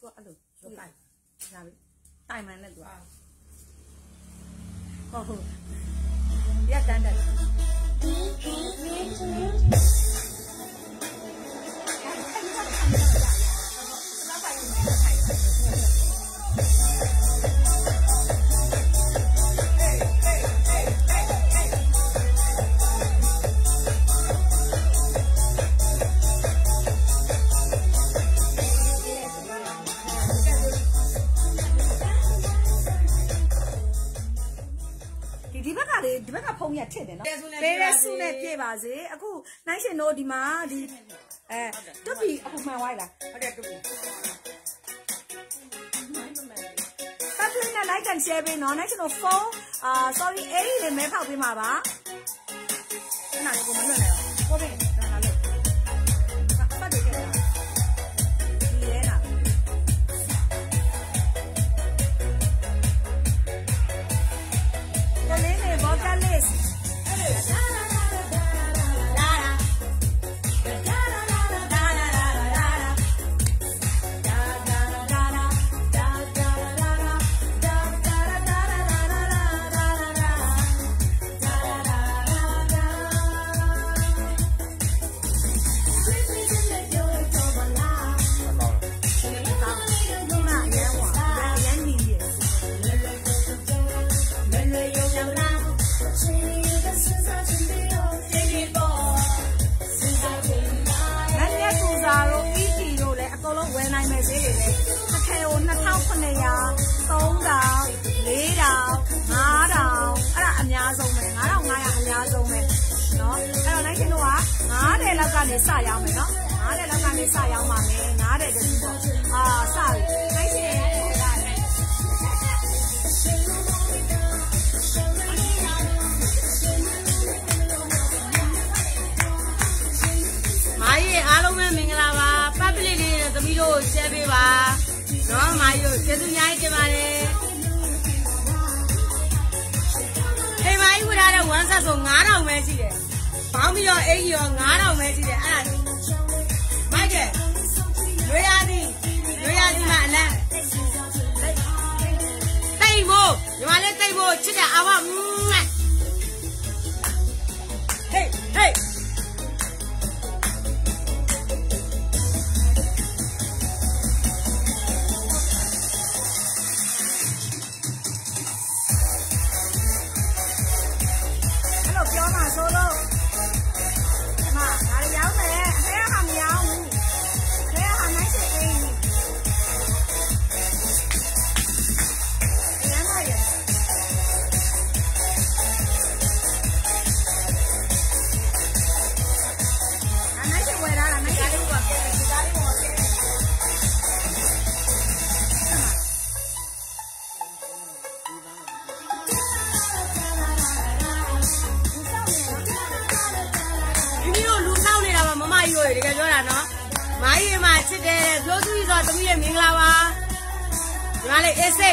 ตัวอะไรตัวไก่ใช่ไหมไก่มันนั่นตัวโอ้โหอยากกันเด็ดဒီဘက်ကဖုံးရထစ်တယ်နော်ပေးတဲ့စုနဲ့ပြေပါစေအခုနိုင်ရှင်တို့ဒီမှာဒီတွတ်ပြီးအခုမှန်သွားလားဟုတ်တယ်တွတ်ပြီးပတ်စနဲ့ like and share ပေးနော်နိုင်ရှင်တို့ဖုန်းsorry အဲ့ဒီလေးမဲဖောက်ပေးမှာပါခဏလေးကိုမလွတ်နဲ့ကိုပေးဒါလာလို့ပတ်တယ်ကြည့်ဒီရဲလားvocalistနေစရောင်းမယ်နော်9တဲ့လောက်ကနေစရောင်းပါမယ်9တဲ့တည်းပေါ့စပြီနိုင်ရှင်မာကြီးအားလုံးပဲမင်္ဂလာပါပတ်ပလစ်လေးနဲ့သမီးတို့ရှယ်ပေးပါနော်မာကြီးတို့ကျေးဇူးများကြီးတင်ပါတယ်ဟေးမာကြီးဝတ်ထားတဲ့ဝမ်းဆက်ဆို9000ပဲရှိတယ်ပေါင်းပြီးတော့အိမ်ကြီးရော9000ပဲရှိတယ်အဲ့ဒါမိုက်ကလွေရသည်မှာအလန်းတိတ်မို့ဒီမှာလည်းတိတ်မို့ချစ်တဲ့အဘဟေးပြောမှာဆိုလို့တကယ်ပြောတာနော်မာကြီးမှာချစ်တယ်ပြောသူကြီးဆိုသမီးရဲ့မင်္ဂလာပါဒီမှာလေအေးစိ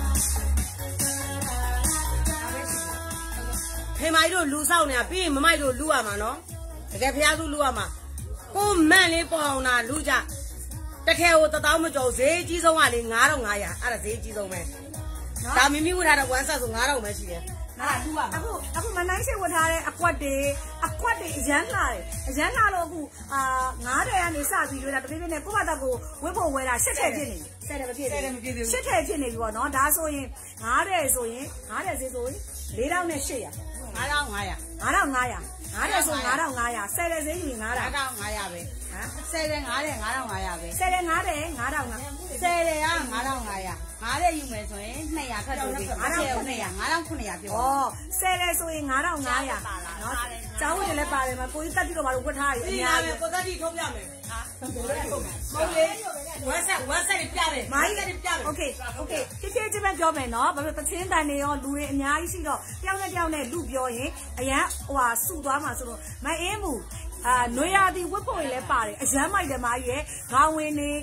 ဖေမိုင်တို့လူဆောင်နေတာပြီးရင်မမိုက်တို့လူရမှာနော်တကယ်ဖျားစုလူရမှာကိုမန့်လေးပေါ်အောင်တာလူကြတခဲကို1000မကျော်ဈေးကြီးဆုံးကလေ9500အဲ့ဒါဈေးကြီးဆုံးပဲဒါမိမိဝတ်ထားတဲ့ဝမ်းဆက်ဆို9000ပဲရှိတယ်အခုမနိုင်ရှိဝတ်ထားတဲ့အကွက်တွေအရန်လာတယ်အရန်လာတော့အခု9တဲ့ကနေစပြီးလို့တာတပြည့်ပြည့်နဲ့ကိုယ့်ဘာသာကိုဝတ်ဖို့ဝယ်တာ10ထည့်ဖြစ်နေပြီ10တယ်မဖြစ်သေးဘူး10ထည့်ဖြစ်နေပြီပေါ့နော်ဒါဆိုရင်9တဲ့ဆိုရင်9တဲ့ဈေးဆိုရင်4800 9500 9တဲ့ဆို9500 10တဲ့ဈေးယူရင်9500ပဲဟမ်10တဲ့9တဲ့9500ပဲ10တဲ့9တဲ့9500 10တဲ့က9500 9တဲ့ယူမယ်ဆိုရင်200ခတ်လို့ဒီ9900 ပြော10တဲ့ဆိုရင်9500နော်ကျောင်းဝင်လည်းပါတယ်မှာကိုကြီးတက်ပြီးတော့မလို့ဝတ်ထားရအများကြီးကိုတက်ပြီးထုတ်ပြမယ်ဟာဟုတ်လေဝက်ဆက်ပြတယ်မိုင်းကပြတယ်โอเคဖြည်းဖြည်းချင်းပဲပြောမယ်နော်ဘာလို့တချင်းတန်နေရောလူတွေအများကြီးရှိတော့တယောက်နဲ့လူပြောရင်အရန်ဟိုဟာစုသွားမှာဆိုလို့မအေးမှုနွေရာသီဝတ်ဖို့လည်းပါတယ်အရမ်းမိုက်တယ်မာကြီးရဲ့ခေါင်းဝင်နေ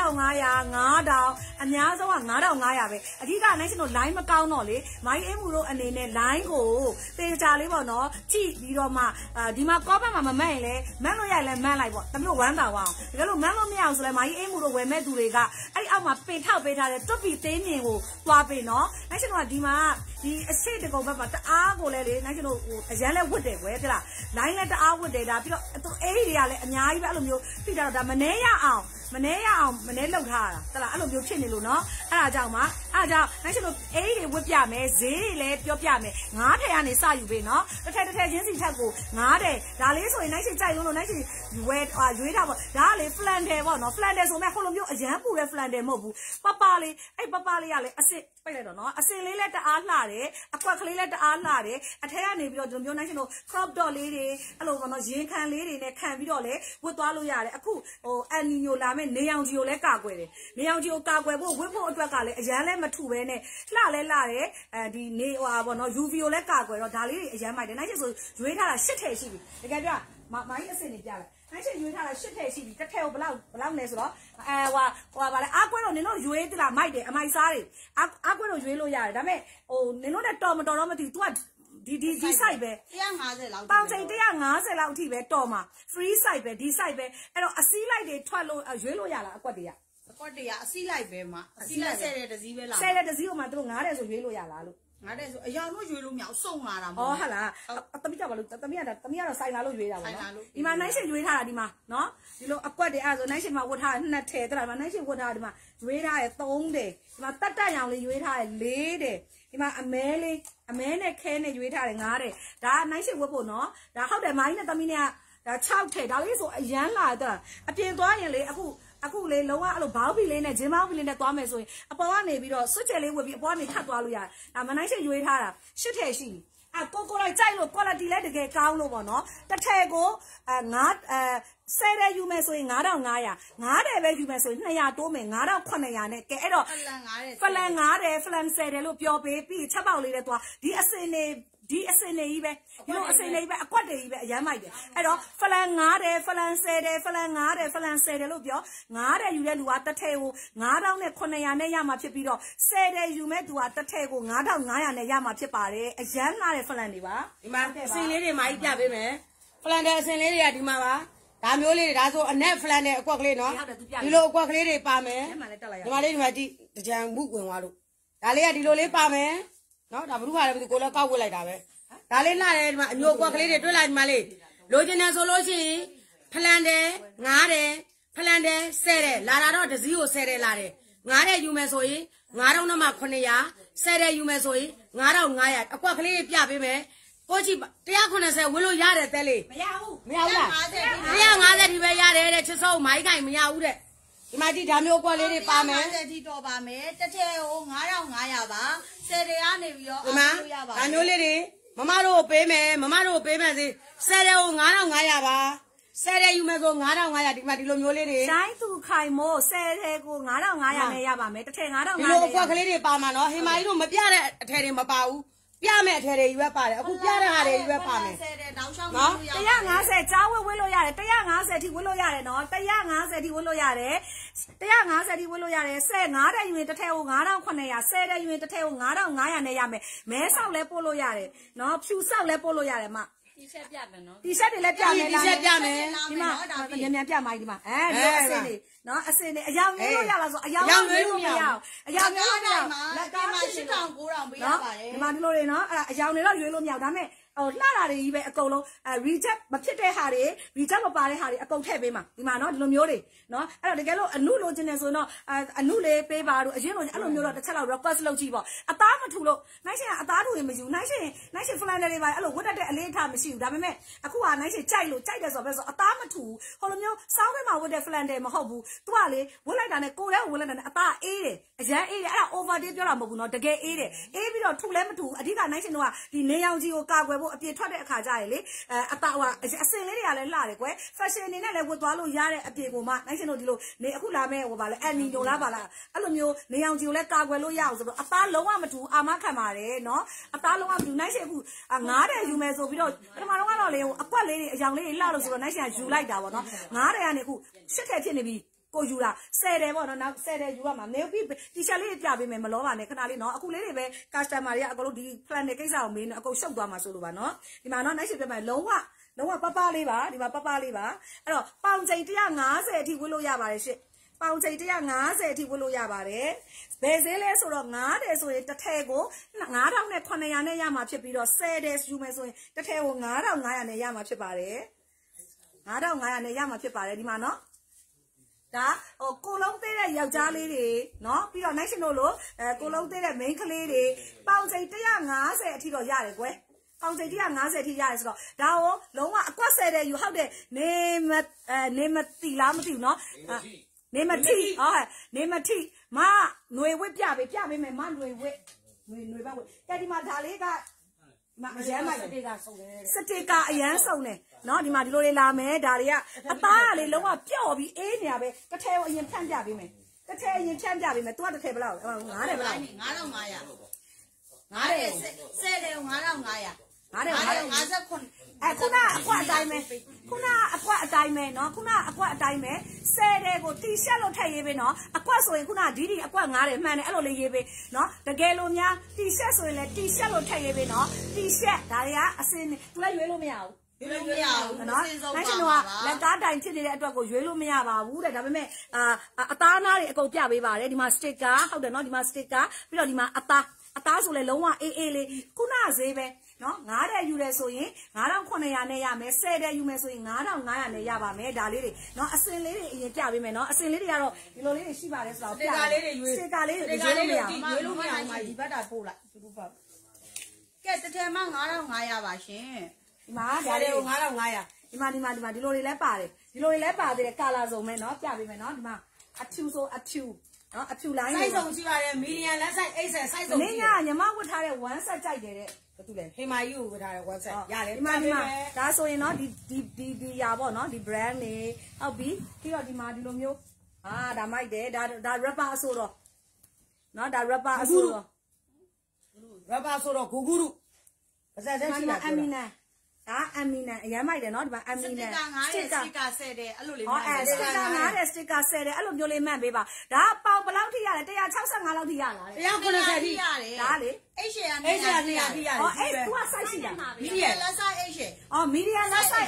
4500 5000အများဆုံးက9500ပဲအဓိကနိုင်ရှင်တို့ line မကောင်းတော့လေမာကြီးအိမ်မူတို့အနေနဲ့ line ကိုတေချာလေးပေါ့နော်ကြည့်ပြီးတော့မှဒီမှာ comment မှာမမှတ်ရင်လည်းမှတ်လို့ရရင်လည်းမှတ်လိုက်ပေါ့တမျိုးဝမ်းသာအောင်တကယ်လို့မှတ်လို့မရအောင်ဆိုလည်းမာကြီးအိမ်မူတို့ဝယ်မဲ့သူတွေကအဲ့အောက်မှာပင်ထောက်ပေးထားတဲ့တွတ်ပီသေးမြင်ကိုသွားပေးနော်နိုင်ရှင်တို့ကဒီမှာဒီအရှိတကုံဘက်မှာတအားကိုလည်းလေနိုင်ရှင်တို့အရန်လဲဝတ်တယ်ကွယ်ဟုတ်လား line လည်းတအားဝတ်တယ်ဒါပြီးတော့အဲ့ဒီတွေကလည်းအများကြီးပဲအဲ့လိုမျိုးပြီးတော့ဒါမနေရအောင်မနေလောက်ထားတာတလားအဲ့လိုမျိုးဖြစ်နေလို့နော်အဲ့ဒါကြောင့်နိုင်ရှင်တို့အဲ့ဒီတွေဝတ်ပြမယ်ဈေးတွေလည်းပြောပြမယ်9ထည်ကနေစယူပေးနော်တစ်ထည်ချင်းစီထက်ကို9ထည်ဒါလေးဆိုရင်နိုင်ရှင်ကြိုက်လို့နိုင်ရှင်ဝယ်ရွေးထားပေါ့ဒါကလေ flanel ပေါ့နော် flanel ဆိုမဲ့ဟိုလိုမျိုးအရန်ပူတဲ့ flanel မဟုတ်ဘူးပပလေးအဲ့ပပလေးကလည်းအစစ်ပိတ်လိုက်တော့နော်အစင်လေးလည်းတအားလှတယ်အကွက်ကလေးလည်းတအားလှတယ်အထက်ကနေပြီးတော့ဒီလိုမျိုးနိုင်ရှင်တို့ crop top လေးတွေအဲ့လိုပေါ့နော်ရင်ခံလေးတွေနဲ့ခံပြီးတော့လေဝတ်သွားလို့ရတယ်အခုအန်နီညိုလာမဲ့နေအောင်ကြီးကိုလည်းကာကွယ်တယ်နေအောင်ကြီးကိုကာကွယ်ဖို့ဝတ်ဖို့အတွက်ကလည်းအရန်လည်းမထူပဲနဲ့လှလဲလှတယ်ဒီနေဟိုပေါ့နော် UV ကိုလည်းကာကွယ်တော့ဒါလေးတွေအရန်မိုက်တယ်နိုင်ရှင်ဆိုရွေးထားတာ8ထည်ရှိပြီတကယ်ပြမိုင်းအစင်နေပြလိုက်နိုင်ရှင်ရွေးထားတာ8ထည်ရှိပြီတစ်ထည်ကိုဘလောက်လဲဆိုတော့ဟိုပါလေအားကွဲတော့နင်တို့ရွေးသလားမိုက်တယ်အမိုက်စားတွေအားကွဲတော့ရွေးလို့ရတယ်ဒါပေမဲ့နင်တို့နဲ့တော်မတော်တော့မသိဘူး तू ကဒီ site ပဲ 150လောက်ပေါင်ချိန်150လောက်အထိပဲတော်မှာ free site ပဲဒီ site ပဲအဲ့တော့အစည်းလိုက်တွေထွက်လို့ရွေးလို့ရလားအကွက်တွေကအကွက်တွေကအစည်းလိုက်ပဲမှာအစည်းလိုက်ဆဲတဲ့တစည်းပဲလားဆဲတဲ့တစည်းကိုမှတို့9တဲ့ဆိုရွေးလို့ရလားလို့ 9တဲ့ဆိုအယောင်တို့ရွေးလို့မရအောင်စုံလာတာမဟုတ်ဟုတ်လားတမိကြပါလို့တမိကတော့ဆိုင်လာလို့ရွေးတာပါနော်ဒီမှာနိုင်ရှင်ရွေးထားတာဒီမှာနော်ဒီလိုအကွက်တွေအဲ့ဆိုနိုင်ရှင်မှာဝတ်ထား2ထည်တလားဒီမှာနိုင်ရှင်ဝတ်ထားဒီမှာရွေးထားရ3တယ်ဒီမှာတတ်တတ်ရောင်လေးရွေးထားရ4တယ်ဒီမှာအမဲနဲ့ခဲနဲ့ရွေးထားတယ်9တယ်ဒါနိုင်ရှင်ဝတ်ဖို့နော်ဒါဟုတ်တယ်မိုင်းနဲ့တမိနဲ့ဒါ6ထည်ဒါလေးဆိုအရန်လာတော့အပြင်သွားရင်လေအခုလေလုံးဝအဲ့လိုဘောင်းပီလေးနဲ့ဂျင်းဘောင်းပီလေးနဲ့သွားမယ်ဆိုရင်အပေါ်ကနေပြီးတော့စွတ်ကျယ်လေးဝတ်ပြီးအပေါ်ကနေထပ်သွားလို့ရတယ်ဒါမနိုင်ရှင်ရွေးထားတာ8ထည်ရှိပြီကိုလိုက်ကြိုက်လို့ quality လည်းတကယ်ကောင်းလို့ပေါ့နော်တစ်ထည်ကို10တဲ့ယူမယ်ဆိုရင်9500 9တဲ့ပဲယူမယ်ဆိုရင်200တိုးမယ်9800နဲ့ကဲအဲ့တော့ဖလန်10တဲ့လို့ပြောပေးပြီးချက်ပေါက်လေးနဲ့သွားဒီအစင်နေကြီးပဲဒီလိုအစင်နေပဲအကွက်တွေကြီးပဲအရမ်းမိုက်တယ်အဲ့တော့ဖလန်9တယ်ဖလန်10တယ်ဖလန်9တယ်ဖလန်10တယ်လို့ပြော9တယ်ယူတဲ့လူကတစ်ထည်ကို9000နဲ့900နဲ့ရမှာဖြစ်ပြီးတော့10တယ်ယူမဲ့သူကတစ်ထည်ကို9500နဲ့ရမှာဖြစ်ပါတယ်အရမ်းလာတဲ့ဖလန်တွေပါဒီမှာအစင်လေးတွေမာကြီးပြပေးမယ်ဖလန်တဲ့အစင်လေးတွေကဒီမှာပါဒါမျိုးလေးတွေဒါဆိုအနက်ဖလန်တဲ့အကွက်ကလေးနော်ဒီလိုအကွက်ကလေးတွေပါမယ်ဒီမှာလေးဒီမှာကြည့်ကြံမှုဝင်သွားလို့ဒါလေးကဒီလိုလေးပါမယ်နော်ဒါဘုရားလည်းကိုလည်းကောက်ဝတ်လိုက်တာပဲဒါလေးလှတယ်ဒီမှာအမျိုးကွက်ကလေးတွေတွေ့လိုက်ဒီမှာလေးလိုချင်တယ်ဆိုလို့ရှိရင်ဖလန်တယ်9တယ်ဖလန်တယ်10တယ်လာတာတော့တစည်းကို10တယ်လာတယ်9တယ်ယူမယ်ဆိုရင်9000နဲ့မှ900 10တယ်ယူမယ်ဆိုရင်9500အကွက်ကလေးပြပေးမယ်ကိုကြည့်190ဝင်းလို့ရတယ်တဲလေးမရဘူးလား150ဒီပဲရတယ်တဲ့ချစ်စုံမိုင်းကိုင်မရဘူးတဲ့ဒီမှာကြည့်ဒါမျိုးကွက်လေးတွေပါမယ် 150ဒီတော့ပါမယ်တစ်ထည်ကို9500ပါ10တယ်ကနေပြီးတော့ဒီမှာဒါမျိုးလေးတွေမမတို့ပေးမယ်စီ10တယ်ကို9500ပါ10တယ်ယူမယ်ဆို9500ဒီမှာဒီလိုမျိုးလေးတွေတိုင်းသူခိုင်မို့10တယ်ကို9500နဲ့ရပါမယ်တစ်ထည်9500 ဒီလိုကွက်ကလေးတွေပါမှာနော်ဟင်မာကြီးတို့မပြတဲ့အထည်တွေမပါဘူးပြမယ်အထည်တွေယူပဲပါတယ်အခုပြတဲ့ဟာတွေယူပဲပါမယ်နော်150ကြားဝတ်လို့ရတယ်150ထိဝတ်လို့ရတယ်နော်150ထိဝတ်လို့ရတယ်150ထိဝတ်လို့ရတယ်15တဲ့ယူရင်တစ်ထည်ကို9900 10တဲ့ယူရင်တစ်ထည်ကို9500နဲ့ရမယ်မဲဆောက်လဲပို့လို့ရတယ်နော်ဖြူဆောက်လဲပို့လို့ရတယ်မတီရှပ်ပြမယ်နော်တီရှပ်တွေလည်းပြမယ်တီရှပ်ပြမယ်ဒီမှာမြန်ပြမိုင်းဒီမှာဒီအစင်းတွေနော်အစင်းတွေအယောင်မျိုးလို့ရလားဆိုအယောင်မျိုးလို့မရအောင်အယောင်မျိုးလို့လက်ကမှာ8900ပေးရပါတယ်ဒီမှာဒီလိုတွေနော်အဲ့အယောင်တွေတော့ရွေးလို့မရအောင်ဒါပေမဲ့လှတာတွေကြီးပဲအကုန်လုံးreject မဖြစ်တဲ့ဟာတွေ reject မပါတဲ့ဟာတွေအကုန်ထည့်ပေးမှာဒီမှာနော်ဒီလိုမျိုးတွေနော်အဲ့တော့တကယ်လို့အနုလိုချင်တယ်ဆိုတော့အနုလေးပေးပါတို့အရင်လိုအဲ့လိုမျိုးတော့တစ်ချက်လောက် request လုပ်ကြည့်ပေါ့အသားမထူလို့နိုင်ရှင်ကအသားထူရင်မယူနိုင်ရှင် flanner တွေပါအဲ့လိုဝတ်တတ်တဲ့အလေးထားမရှိဘူးဒါပေမဲ့အခုကနိုင်ရှင်ကြိုက်တယ်ဆိုတော့ပဲဆိုအသားမထူဟိုလိုမျိုးစောင်းထဲမှာဝတ်တဲ့ flanner မဟုတ်ဘူးသူကလေဝတ်လိုက်တာနဲ့ကိုယ်လည်းဝတ်လိုက်တာနဲ့အသားအေးတယ်အရန်အေးတယ်အဲ့ဒါ over day ပြောတာမဟုတ်ဘူးနော်တကယ်အေးတယ်အေးပြီးတော့ထူလည်းမထူအဓိကနိုင်ရှင်တို့ကဒီနေရောင်ကြီးကိုကာကွယ်ဖို့ကိုအပြင်ထွက်တဲ့အခါကျရင်လေအတာဟိုအစင်လေးတွေကလည်းလှတယ်ကွယ် fashion အနေနဲ့လည်းဝတ်သွားလို့ရတဲ့အပြင်ကိုမှနိုင်ရှင်တို့ဒီလိုနေအခုလာမဲ့ဟိုပါလဲအန်နီညိုလားပါလားအဲ့လိုမျိုးနေအောင်ကြည့်ကိုလည်းကာကွယ်လို့ရအောင်ဆိုတော့အသားလုံးဝမတူအာမခံပါတယ်နော်အသားလုံးဝမတူနိုင်ရှင်အခု9တဲ့ယူမယ်ဆိုပြီးတော့ပထမတော့ကတော့လေဟိုအကွက်လေးတွေအယောင်လေးတွေလှလို့ဆိုတော့နိုင်ရှင်ကယူလိုက်တာပေါ့နော်9တဲ့ကနေအခု10တဲ့ဖြစ်နေပြီကိုယူတာ10တယ်ပေါ့နော်နောက်10တယ်ယူရမှာနေပြီးတီရှပ်လေးပြပေးမယ်မလောပါနဲ့ခဏလေးနော်အခုလေးတွေပဲ customer တွေကအကုန်လုံးဒီ plan နဲ့ကိစ္စကိုမင်းအကုန်ရှုပ်သွားမှာဆိုလို့ပါနော်ဒီမှာနော်နိုင်ရှင်ပြမယ်လုံးဝပပလေးပါဒီမှာပပလေးပါအဲ့တော့ပေါင်ချိန်150အထိဝတ်လို့ရပါတယ်ရှင့်ပေါင်ချိန်150အထိဝတ်လို့ရပါတယ်ဘယ်ဈေးလဲဆိုတော့9တယ်ဆိုရင်တစ်ထည်ကို9,900နဲ့ရမှာဖြစ်ပြီးတော့10တယ်ယူမယ်ဆိုရင်တစ်ထည်ကို9,500နဲ့ရမှာဖြစ်ပါတယ်9,500နဲ့ရမှာဖြစ်ပါတယ်ဒီမှာနော်ဒါဟိုကိုလုံးသေးတဲ့ယောက်ျားလေးတွေနော်ပြီးတော့ national လို့ကိုလုံးသေးတဲ့ main ကလေးတွေပေါင်ချိန်150အထိတော့ရတယ်ကွယ်ပေါင်ချိန်150အထိရတယ်ဆိုတော့ဒါကိုလုံးဝအကွက်10တဲ့ယူဟုတ်တယ်နေမတီလားမသိဘူးနော်နေမတီဟုတ်နေမတီမຫນွေဝစ်ပြပေးမယ်မຫນွေဝစ်ຫນွေဘက်ဝစ်ကဲဒီမှာဒါလေးကမအရန်မိုက်စတေကာစုံတယ်စတေကာအရန်စုံတယ်နော်ဒီမှာဒီလိုလေးလာမယ်ဒါတွေကအသားကလေးလုံးဝပျော့ပြီးအေးနေရပဲတစ်ထည်ကိုအရင်ဖြန့်ပြပေးမယ်တစ်ထည်အရင်ဖြန့်ပြပေးမယ်သူကတစ်ထည်ဘယ်လောက်လဲ9တယ်ဘယ်လောက် 9,500 9တယ် 10တယ်9,500 959ခုနအကွက်အတိုင်းပဲခုနအကွက်အတိုင်းပဲနော်ခုနအကွက်အတိုင်းပဲ10တဲ့ကိုတီရှပ်လို့ထည့်ရေးပေးနော်အကွက်ဆိုရင်ခုနဒီအကွက်9တယ်မှန်တယ်အဲ့လိုလေးရေးပေးနော်တကယ်လို့များတီရှပ်ဆိုရင်လည်းတီရှပ်လို့ထည့်ရေးပေးနော်တီရှပ်ဒါတွေကအစင်းသူလည်းရွေးလို့မရဘူးရွေးလို့မရဘူးနော်နိုင်ရှင်တို့ကလက်ကားတိုင်ဖြစ်နေတဲ့အတွက်ကိုရွေးလို့မရပါဘူးတဲ့ဒါပေမဲ့အသားနားတွေအကုန်ပြပေးပါတယ်ဒီမှာ sticker ဟုတ်တယ်နော်ဒီမှာ sticker ပြီးတော့ဒီမှာအသားဆိုလဲလုံးဝအေးလေးခုနဈေးပဲနော်9တဲ့ယူတယ်ဆိုရင်9,900နဲ့ရမယ်10တဲ့ယူမယ်ဆိုရင်9,500နဲ့ရပါမယ်ဒါလေးတွေနော်အစင်လေးတွေအရင်ပြပေးမယ်နော်အစင်လေးတွေကတော့ဒီလိုလေးတွေရှိပါတယ်ဆိုတော့ပြလေးတွေရွေးစတေကာလေးတွေရွေးလို့မရဘူးရွေးလို့မရဘူးဒီဘက်တာပို့လိုက်သူတို့ပေါ့ကဲတစ်ထည်မှ9,500ပါရှင်ဒီမှာဒါလေးကို9,500ဒီမှာဒီလိုတွေလည်းပါတယ်ဒီလိုတွေလည်းပါသေးတယ်ကာလာစုံမဲ့နော်ပြပေးမယ်နော်ဒီမှာအဖြူဆိုအဖြူနော်အဖြူလိုင်း size စုံရှိပါတယ် medium လက် size 8 size စုံနင်းညညီမဝတ်ထားတဲ့1 set ကြိုက်တယ်တဲ့ဘာတူလဲဟိမာကြီးကိုဝတ်ထားတဲ့1 set ရတယ်ဒီမှာဒါဆိုရင်နော်ဒီရာပေါ့နော်ဒီ brand နေဟုတ်ပြီပြီးတော့ဒီမှာဒီလိုမျိုးဒါမိုက်တယ်ဒါ rapper အဆိုတော့နော်ဒါ rapper အဆိုတော့ rapper ဆိုတော့ဂူဂူရုပါစက်တက်ရှိတာအမီနာဒါအမီနာအရမ်းမိုက်တယ်နော်ဒီမှာအမီနာစတစ်ကာ10တဲ့အဲ့လိုလေးမှန်တယ်စတစ်ကာ9တဲ့စတစ်ကာ10တဲ့အဲ့လိုမျိုးလေးမှန်ပေးပါဒါပေါင်ဘယ်လောက်ထိရလဲ165လောက်ထိရလား 190ထိရတယ်ဒါလေ 8ရှယ်ကနေထိရတယ်အဲ့သူက size ရှိတာ medium လက် size 8ရှယ် medium လက် size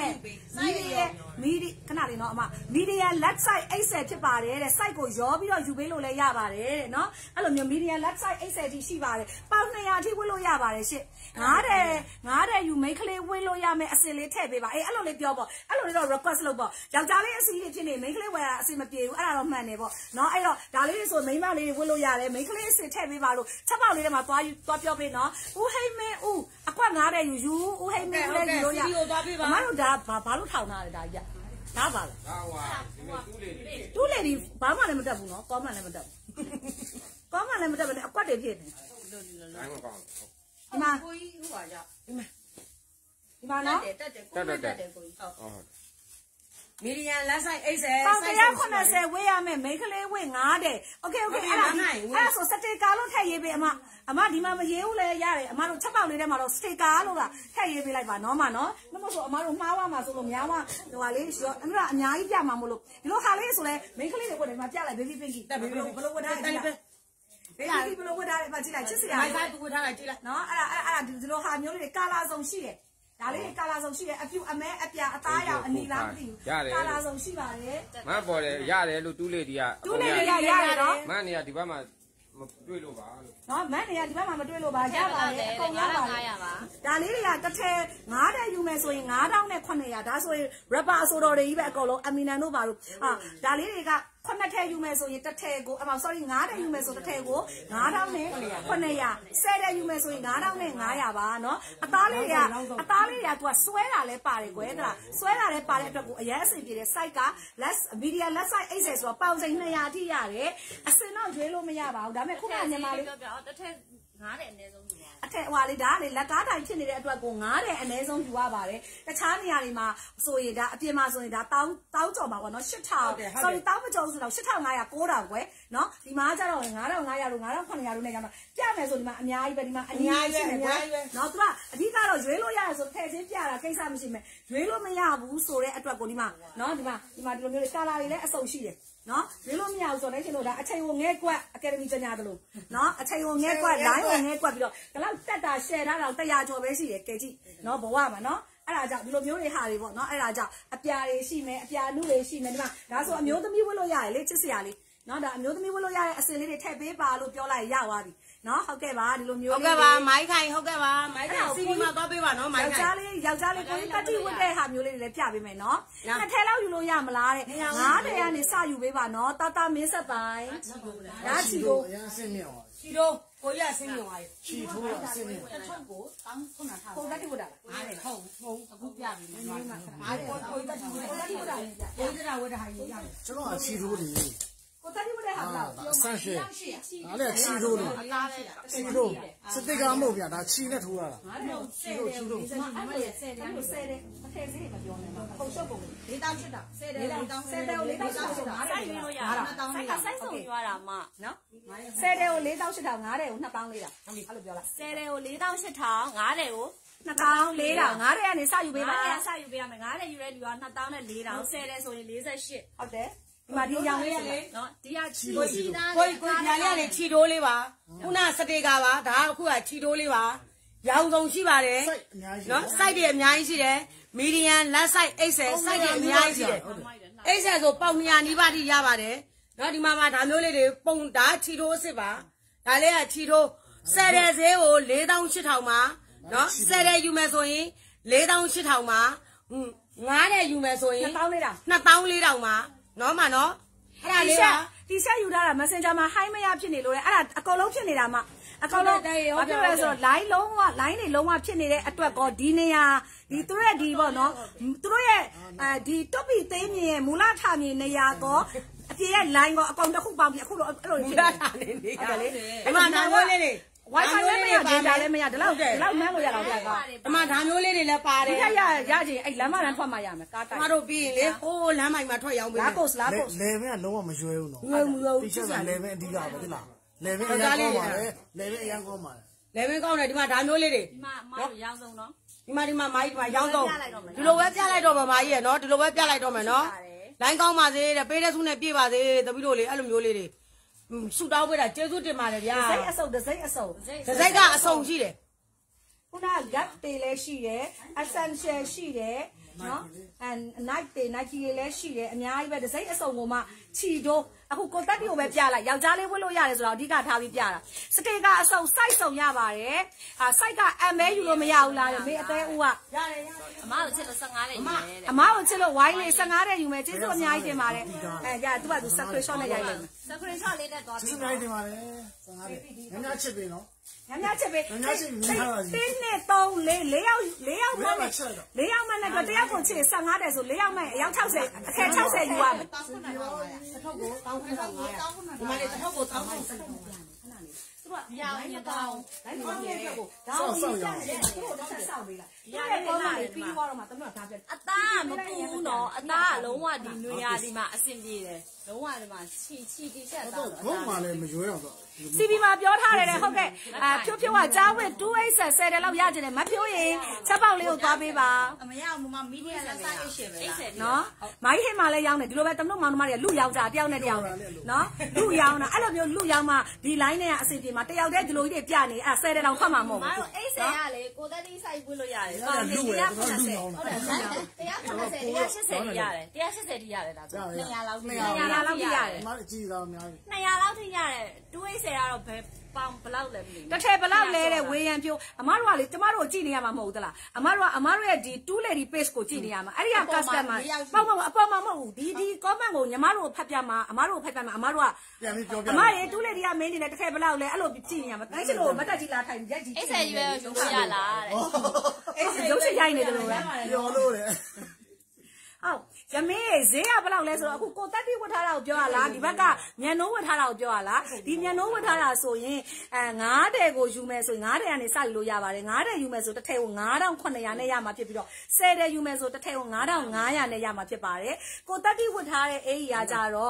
80ခဏလေးနော်အမ medium လက် size 80ဖြစ်ပါတယ်တဲ့ size ကိုရောပြီးတော့ယူပေးလို့လည်းရပါတယ်တဲ့နော်အဲ့လိုမျိုး medium လက် size 80ထိရှိပါတယ်ပေါင်200ထိဝတ်လို့ရပါတယ်ရှင့်9တဲ့ယူမိတ်ကလေးဝတ်လို့ရမယ်အစင်လေးထည့်ပေးပါအဲ့လိုလေးပြောပေါ့အဲ့လိုလေးတော့ request လုပ်ပေါ့ယောက်ျားလေးအစီလေးဖြစ်နေမိတ်ကလေးဝယ်တာအစင်မပြေဘူးအဲ့ဒါတော့မှန်တယ်ပေါ့နော်အဲ့တော့ဒါလေးဆိုမိန်းမလေးဝတ်လို့ရတယ်မိတ်ကလေးအစင်ထည့်ပေးပါလို့ချက်ပေါက်လေးထဲမှာသွားပြောပေးနော်ဦးဟိမင်းဦးအကွက်9တဲ့ယူဦးဟိမင်းဦးလည်းယူလို့ရအမတို့ဒါဘာလို့ထောင်တာလဲဒါကြီးဒါပါလားဒါဟွာတူးလေဒီဘာမှလည်းမတက်ဘူးနော်ကောမှလည်းမတက်ဘူးကောမှလည်းမတက်ဘူးအကွက်တွေဖြစ်နေတိုင်းမကောင်းဒီမှာကိုကြီးဟိုပါကြဒီမှာနော်တက်တယ်ကိုကြီးဟုတ် medium လက် size 80 ပေါင်180ဝေးရမယ်မိန်းကလေးဝေး9တဲ့ okay အဲ့ဒါဆိုစတေကာလို့ထည့်ရေးပေးအမဒီမှာမရေးဘူးလဲရတယ်အမတို့ချက်ပေါက်လေးထဲမှာတော့စတေကာလို့ကထည့်ရေးပေးလိုက်ပါနော်မနော်မဟုတ်ဆိုအမတို့မှားသွားမှာဆိုလို့များဟိုဟာလေးရောအမတို့အများကြီးပြမှာမလို့ဒီလိုဟာလေးဆိုလဲမိန်းကလေးတွေဝတ်တယ်မှာပြလိုက် baby pinky တက် baby ဘလို့ဝတ်ထားတယ်ဘေးကြီးဘလို့ဝတ်ထားတယ်ပါကြည့်လိုက်ချစ်စရာ wifi သူဝတ်ထားတာကြည့်လိုက်နော်အဲ့ဒါဒီလိုဟာမျိုးလေးတွေကာလာစုံရှိတယ်ဒါလေးကာလာဆုံးရှိတယ်အပြူအမဲအပြာအသားရောင်အနီလားမသိဘူးကာလာဆုံးရှိပါတယ်မပေါ်တယ်ရတယ်လို့တူးလေးတီးကရတယ်နော်မန်းနေကဒီဘက်မှာမတွေ့လို့ပါလို့နော်မန်းနေကဒီဘက်မှာမတွေ့လို့ပါရပါတယ်အကုန်ရပါတယ်ဒါလေးတွေကတစ်ထည်9တဲ့ယူမယ်ဆိုရင်9,900ဒါဆိုရင် rapper အဆိုတော်တွေကြီးပဲအကုန်လုံးအမီနန်တို့ပါလို့ဒါလေးတွေက9ထည်ယူမယ်ဆိုရင်တစ်ထည်ကိုsorry 9တဲ့ယူမယ်ဆိုတစ်ထည်ကို9,900 10တဲ့ယူမယ်ဆိုရင်9,500ပါနော်အသားလေးတွေကသူကဆွဲတာလဲပါတယ်ကွယ်တလားဆွဲတာလဲပါတဲ့အတွက်ကိုအရင်အဆင်ပြေတဲ့ site က medium less size 80ဆိုတော့ပေါင်စိန်200အထိရတယ်အစင်တော့ရွေးလို့မရပါဘူးဒါပေမဲ့ခုနကညီမလေးတစ်ထည်9,500 တဲ့အနည်းဆုံးယူပါအထက်ဟွာလေးဒါလေလက်ကားတိုင်ဖြစ်နေတဲ့အတွက်ကို9တဲ့အနည်းဆုံးယူရပါတယ်တခြားနေရာတွေမှာဆိုရင်ဒါအပြင်မှာဆိုရင်ဒါတောင်းကြော်ပါပေါ့နော်8000 sorry တောင်းမကြော်ဆိုတော့8500 9000ကွယ်နော်ဒီမှာကျတော့9500တို့9500တို့နဲ့ကျတော့ပြမယ်ဆိုဒီမှာအများကြီးပဲဒီမှာအများကြီးရှိမယ်နော်သူကအဓိကတော့ရွေးလို့ရတယ်ဆိုထည့်ချင်းပြတာကိစ္စမရှိမယ်ရွေးလို့မရဘူးဆိုတဲ့အတွက်ကိုဒီမှာနော်ဒီမှာဒီလိုမျိုးကာလာတွေလည်းအစုံရှိတယ်နော်ရွေးလို့မရဘူးဆိုတော့ရှင်တို့ဒါအချိန်ကိုငဲကွက်အကယ်ဒမီကျညာသလိုနော်အချိန်ကိုငဲကွက် line ကိုငဲကွက်ပြီးတော့ဒီလောက်တက်တာ share ထားတာ100ကျော်ပဲရှိတယ်ကဲကြည့်နော်ဘဝမှာနော်အဲ့ဒါကြောင့်ဒီလိုမျိုးတွေဟာတွေပေါ့နော်အဲ့ဒါကြောင့်အပြာတွေရှိမယ်အပြာနုတွေရှိမယ်ဒီမှာဒါဆိုအမျိုးသမီးဝတ်လို့ရတယ်လေချစ်စရာလေးနော်ဒါအမျိုးသမီးဝတ်လို့ရတဲ့အစင်လေးတွေထည့်ပေးပါလို့ပြောလိုက်ရသွားပြီနော်ဟုတ်ကဲ့ပါဒီလိုမျိုးလေးဟုတ်ကဲ့ပါမိုင်းခိုင်ဟုတ်ကဲ့ပါမိုင်းခိုင်စီဗီမှာသွားပေးပါနော်မိုင်းခိုင်ယောက်ျားလေးကိုကြီးကတိဝတ်တဲ့ဟာမျိုးလေးတွေလည်းပြပေးမယ်နော်နှစ်ထဲလောက်ယူလို့ရမလားတဲ့9ထဲကနေစယူပေးပါနော်တာမင်းဆက်ပိုင်းဒါချီကိုအရင်အဆင်းမြင်ပါချီတို့ကိုရဆင်းမြင်ပါလေချီထိုးအဆင်းမြင်တစ်ထုပ်ကိုတောင်းခုနထားကိုတတိဝတ်တာလားအားတယ်ဟုတ်အခုပြပြီနော်အားကိုတတိဝတ်တာကိုတတိဝတ်တာဟာကြီးရမယ်ကျွန်တော်အချီထိုးတယ်ကိုတတိဝတ်တဲ့ဟာလားအဆန်းရှင်းဒါလည်းချီထိုးတယ်ချီထိုးစတစ်ကာမဟုတ်ဗျာဒါချီနဲ့ထိုးရတာချီထိုးအဲ့လို10တယ်အထက်စီးမပြောနဲ့မှာအကုန်ရှုပ်ကုန်လေးတောင်းရှစ်တာ10တယ်လေးတောင်း10တယ်လေးတောင်းရှစ်တာစိုက်လို့ရတာစိုက်ကစိုက်ဆုံးယူရတာမနော်10တယ်ကို4တောင်းရှစ်တာ9တယ်ကို2ပေါင်း4တာအဲ့လိုပြောလား 10တယ်ကို4တောင်းရှစ်ထောင်9တယ်ကို 2ပေါင်း4တာ9တယ်ကနေစယူပေးပါ 9တယ်စယူပေးရမယ်9တယ်ယူရဲလူက2တောင်းနဲ့4တောင်း10တယ်ဆိုရင်48 ဟုတ်တယ်ဒီမှာဒီရောင်လေးရလေနော်ဒီကချီကိုချီသားကိုညာလေးကလေချီတိုးလေးပါခုနစတေကာပါဒါအခုကချီတိုးလေးပါရောင်စုံရှိပါတယ်နော်စိုက်တွေအများကြီးရှိတယ်မီဒီယမ်လက်စိုက်80စိုက်တွေအများကြီးရှိတယ်80ဆိုပေါင်200နီးပါးထိရပါတယ်နော်ဒီမှာမှဒါမျိုးလေးတွေပုံဒါချီတိုးအစ်စ်ပါဒါလေးကချီတိုး10တဲ့ဈေးကို4800မှာနော်10တဲ့ယူမယ်ဆိုရင်4800မှာ9တဲ့ယူမယ်ဆိုရင်2400မှာနော်မနော်အဲ့ဒါလေးပါတီရှပ်ယူထားတာ Messenger မှာ high မရဖြစ်နေလို့လေအဲ့ဒါအကုန်လုံးဖြစ်နေတာမှအကောင်လုံးဘာပြောလဲဆိုတော့ line လုံးဝ line တွေလုံးဝဖြစ်နေတဲ့အတွက်ကောဒီနေရာဒီသူတို့ရဲ့ဒီပေါ့နော်သူတို့ရဲ့ဒီတွတ်ပီသိမ်းမြင်ရဲ့မူလထမြင်နေရာကောအပြေရဲ့ line ကောအကောင်တစ်ခုပေါင်းပြီးအခုတော့အဲ့လိုဖြစ်နေတာလေဒီမှာဒါမျိုးလေးတွေ wifi လည်းမရ data လည်းမရဒီလောက်မှန်းလို့ရတော့ဗျာကွာဒီမှာဒါမျိုးလေးတွေလည်းပါတယ်ဒီရချင်အဲ့လမ်းမလမ်းထွက်မှရမယ်ကားတိုင်မတို့ပြီးရင်လေဟိုးလမ်းမိုင်မှာထွက်ရောင်းပေးလာပို့လေဘင်းကလုံးဝမရွှဲဘူးနော်တီရှပ်ကလေဘင်းအဓိကပဲဒီလားလေဘင်းအရင်ကောင်းပါလေလေဘင်းအရင်ကောင်းပါလေဘင်းကောင်းတယ်ဒီမှာဒါမျိုးလေးတွေဒီမှာအမတို့ရောင်းဆုံးနော်ဒီမှာမိုင်းဒီမှာရောင်းဆုံးဒီလိုပဲပြလိုက်တော့မှာမာကြီးရနော်ဒီလိုပဲပြလိုက်တော့မယ်နော်လိုင်းကောင်းပါစေတဲ့ပေးတဲ့ဆုနဲ့ပြေးပါစေတပည့်တို့လေအဲ့လိုမျိုးလေးတွေဆူတောင်းပေးတာကျေးဇူးတင်ပါတယ်ဗျာဒစိမ့်အစုံဒစိမ့်ကအစုံရှိတယ်ခုနက gap တွေလည်းရှိတယ် essential ရှိတယ်နော် and night တွေ Nike တွေလည်းရှိတယ်အများကြီးပဲဒစိမ့်အစုံကိုမှခြီတိုးအခုကိုတက်တီကိုပဲပြလိုက်ယောက်ျားလေးဝတ်လို့ရတယ်ဆိုတော့အဓိကထားပြီးပြတာစတေကအစုံ size စုံရပါတယ်size က M ပဲယူလို့မရဘူးလားမေအသေးဦးကရတယ်အမတို့ချစ်လို့15တဲ့ယူမယ်အမတို့ချစ်လို့ wine လေး15တဲ့ယူမယ်ကျေးဇူးအများကြီးတင်ပါတယ်ရသူကသူ screenshot နဲ့ရိုက်လိုက်မယ် screenshot လေးနဲ့တော့ကျေးဇူးအများကြီးတင်ပါတယ်15တဲ့ညညချစ်ပေးနော်ညညချစ်ပေးညညချစ်ပေးထားပါစီတင်းနဲ့3 4ယောက်မှနဲ့4ယောက်မှနဲ့တော့တယောက်ကိုချစ်15တဲ့ဆို4ယောက်မှအယောက်60အခက်60ယူရမယ်တစ်ထုပ်ကို1500ဒီမှာလေတစ်ထုပ်ကို1500 သူကရောင်းရတော့လိုက်ပါမယ်ကိုဒါအောင်ရရတယ်သူတို့တစ်ချက်စောင့်ပေးလိုက်ရတယ်ကောင်းပါလေပြီးသွားတော့မှတမန်ထားပြအသားမပူးနော်အသားကလုံးဝဒီနွေရာဒီမှာအဆင်ပြေတယ်လုံးဝဒီမှာချီတီချက်သားဘုံမှာလည်းမရွေးအောင်တော့ CB မှာပြောထားတယ်ဟုတ်ကဲ့ဖြိုးဖြိုးကကြားဝင်280 10တယ်လောက်ရကျင်တယ်မဖြိုးရင်ချက်ပေါက်လေးကိုသွားပေးပါအမရမမမီဒီယာလက်စား80ပဲနော်မိုင်းဟင်မှာလည်းရောင်းတယ်ဒီလိုပဲတမလို့မောင်နှမတွေကလူယောက်ကြတယောက်နဲ့တယောက်နော်လူယောင်းတာအဲ့လိုမျိုးလူယောင်းမှဒီ line နဲ့ကအစီအပြေမှာတယောက်တည်းဒီလိုကြီးတွေပြနေအဲ့10တယ်လောက်ထွက်မှာမဟုတ်ဘူးမတို့80ရလေကိုသက်တီးဆိုင်ပွင့်လို့ရတယ်ဟုတ်တယ်180ဟုတ်တယ်180ရတယ်180တိရတယ်ဒါဆို200လောက်ထိရတယ်မအကြည့်တော့အများကြီး 200လောက်ထိရတယ်280ကတော့ဘယ်ပေါင်ဘလောက်လဲမသိဘူးတစ်ထည်ဘလောက်လဲတဲ့ဝေယံဖြိုးအမတို့ကလေကျမတို့ကြည့်နေရမှာမဟုတ်သလားအမတို့ရဲ့ဒီ2 lady page ကိုကြည့်နေရမှာအဲ့ဒီက customer ပေါ့ပေါ့အပေါ်မှာမဟုတ်ဘူးဒီ comment ကိုညီမတို့ဖတ်ပြမှာအမတို့ဖတ်ပြမှာအမတို့ကပြန်ပြီးပြောပြအမရေ2 lady ကမင်းနေတယ်တစ်ထည်ဘလောက်လဲအဲ့လိုကြည့်နေရမှာတိုင်းချင်လို့မတက်ကြီးလာထိုင်ရက်ကြီး 80ရွယ်ရုံးရလားတဲ့ 80ရုပ်ရှင်ရိုက်နေတယ်လို့ပဲပြောလို့လေဟုတ်ကမေးဈေးကဘယ်လောက်လဲဆိုတော့အခုကိုတက်တိဝတ်ထားတာကိုပြောရလားဒီဘက်ကညံနိုးဝတ်ထားတာကိုပြောရလားဒီညံနိုးဝတ်ထားတာဆိုရင်9တဲ့ကိုယူမယ်ဆိုရင်9တဲ့ကနေစယူလို့ရပါတယ်9တဲ့ယူမယ်ဆိုတစ်ထည့်ကို9900နဲ့ရမှာဖြစ်ပြီးတော့10တဲ့ယူမယ်ဆိုတစ်ထည့်ကို9500နဲ့ရမှာဖြစ်ပါတယ်ကိုတက်တိဝတ်ထားတဲ့အေးကြီးကကြတော့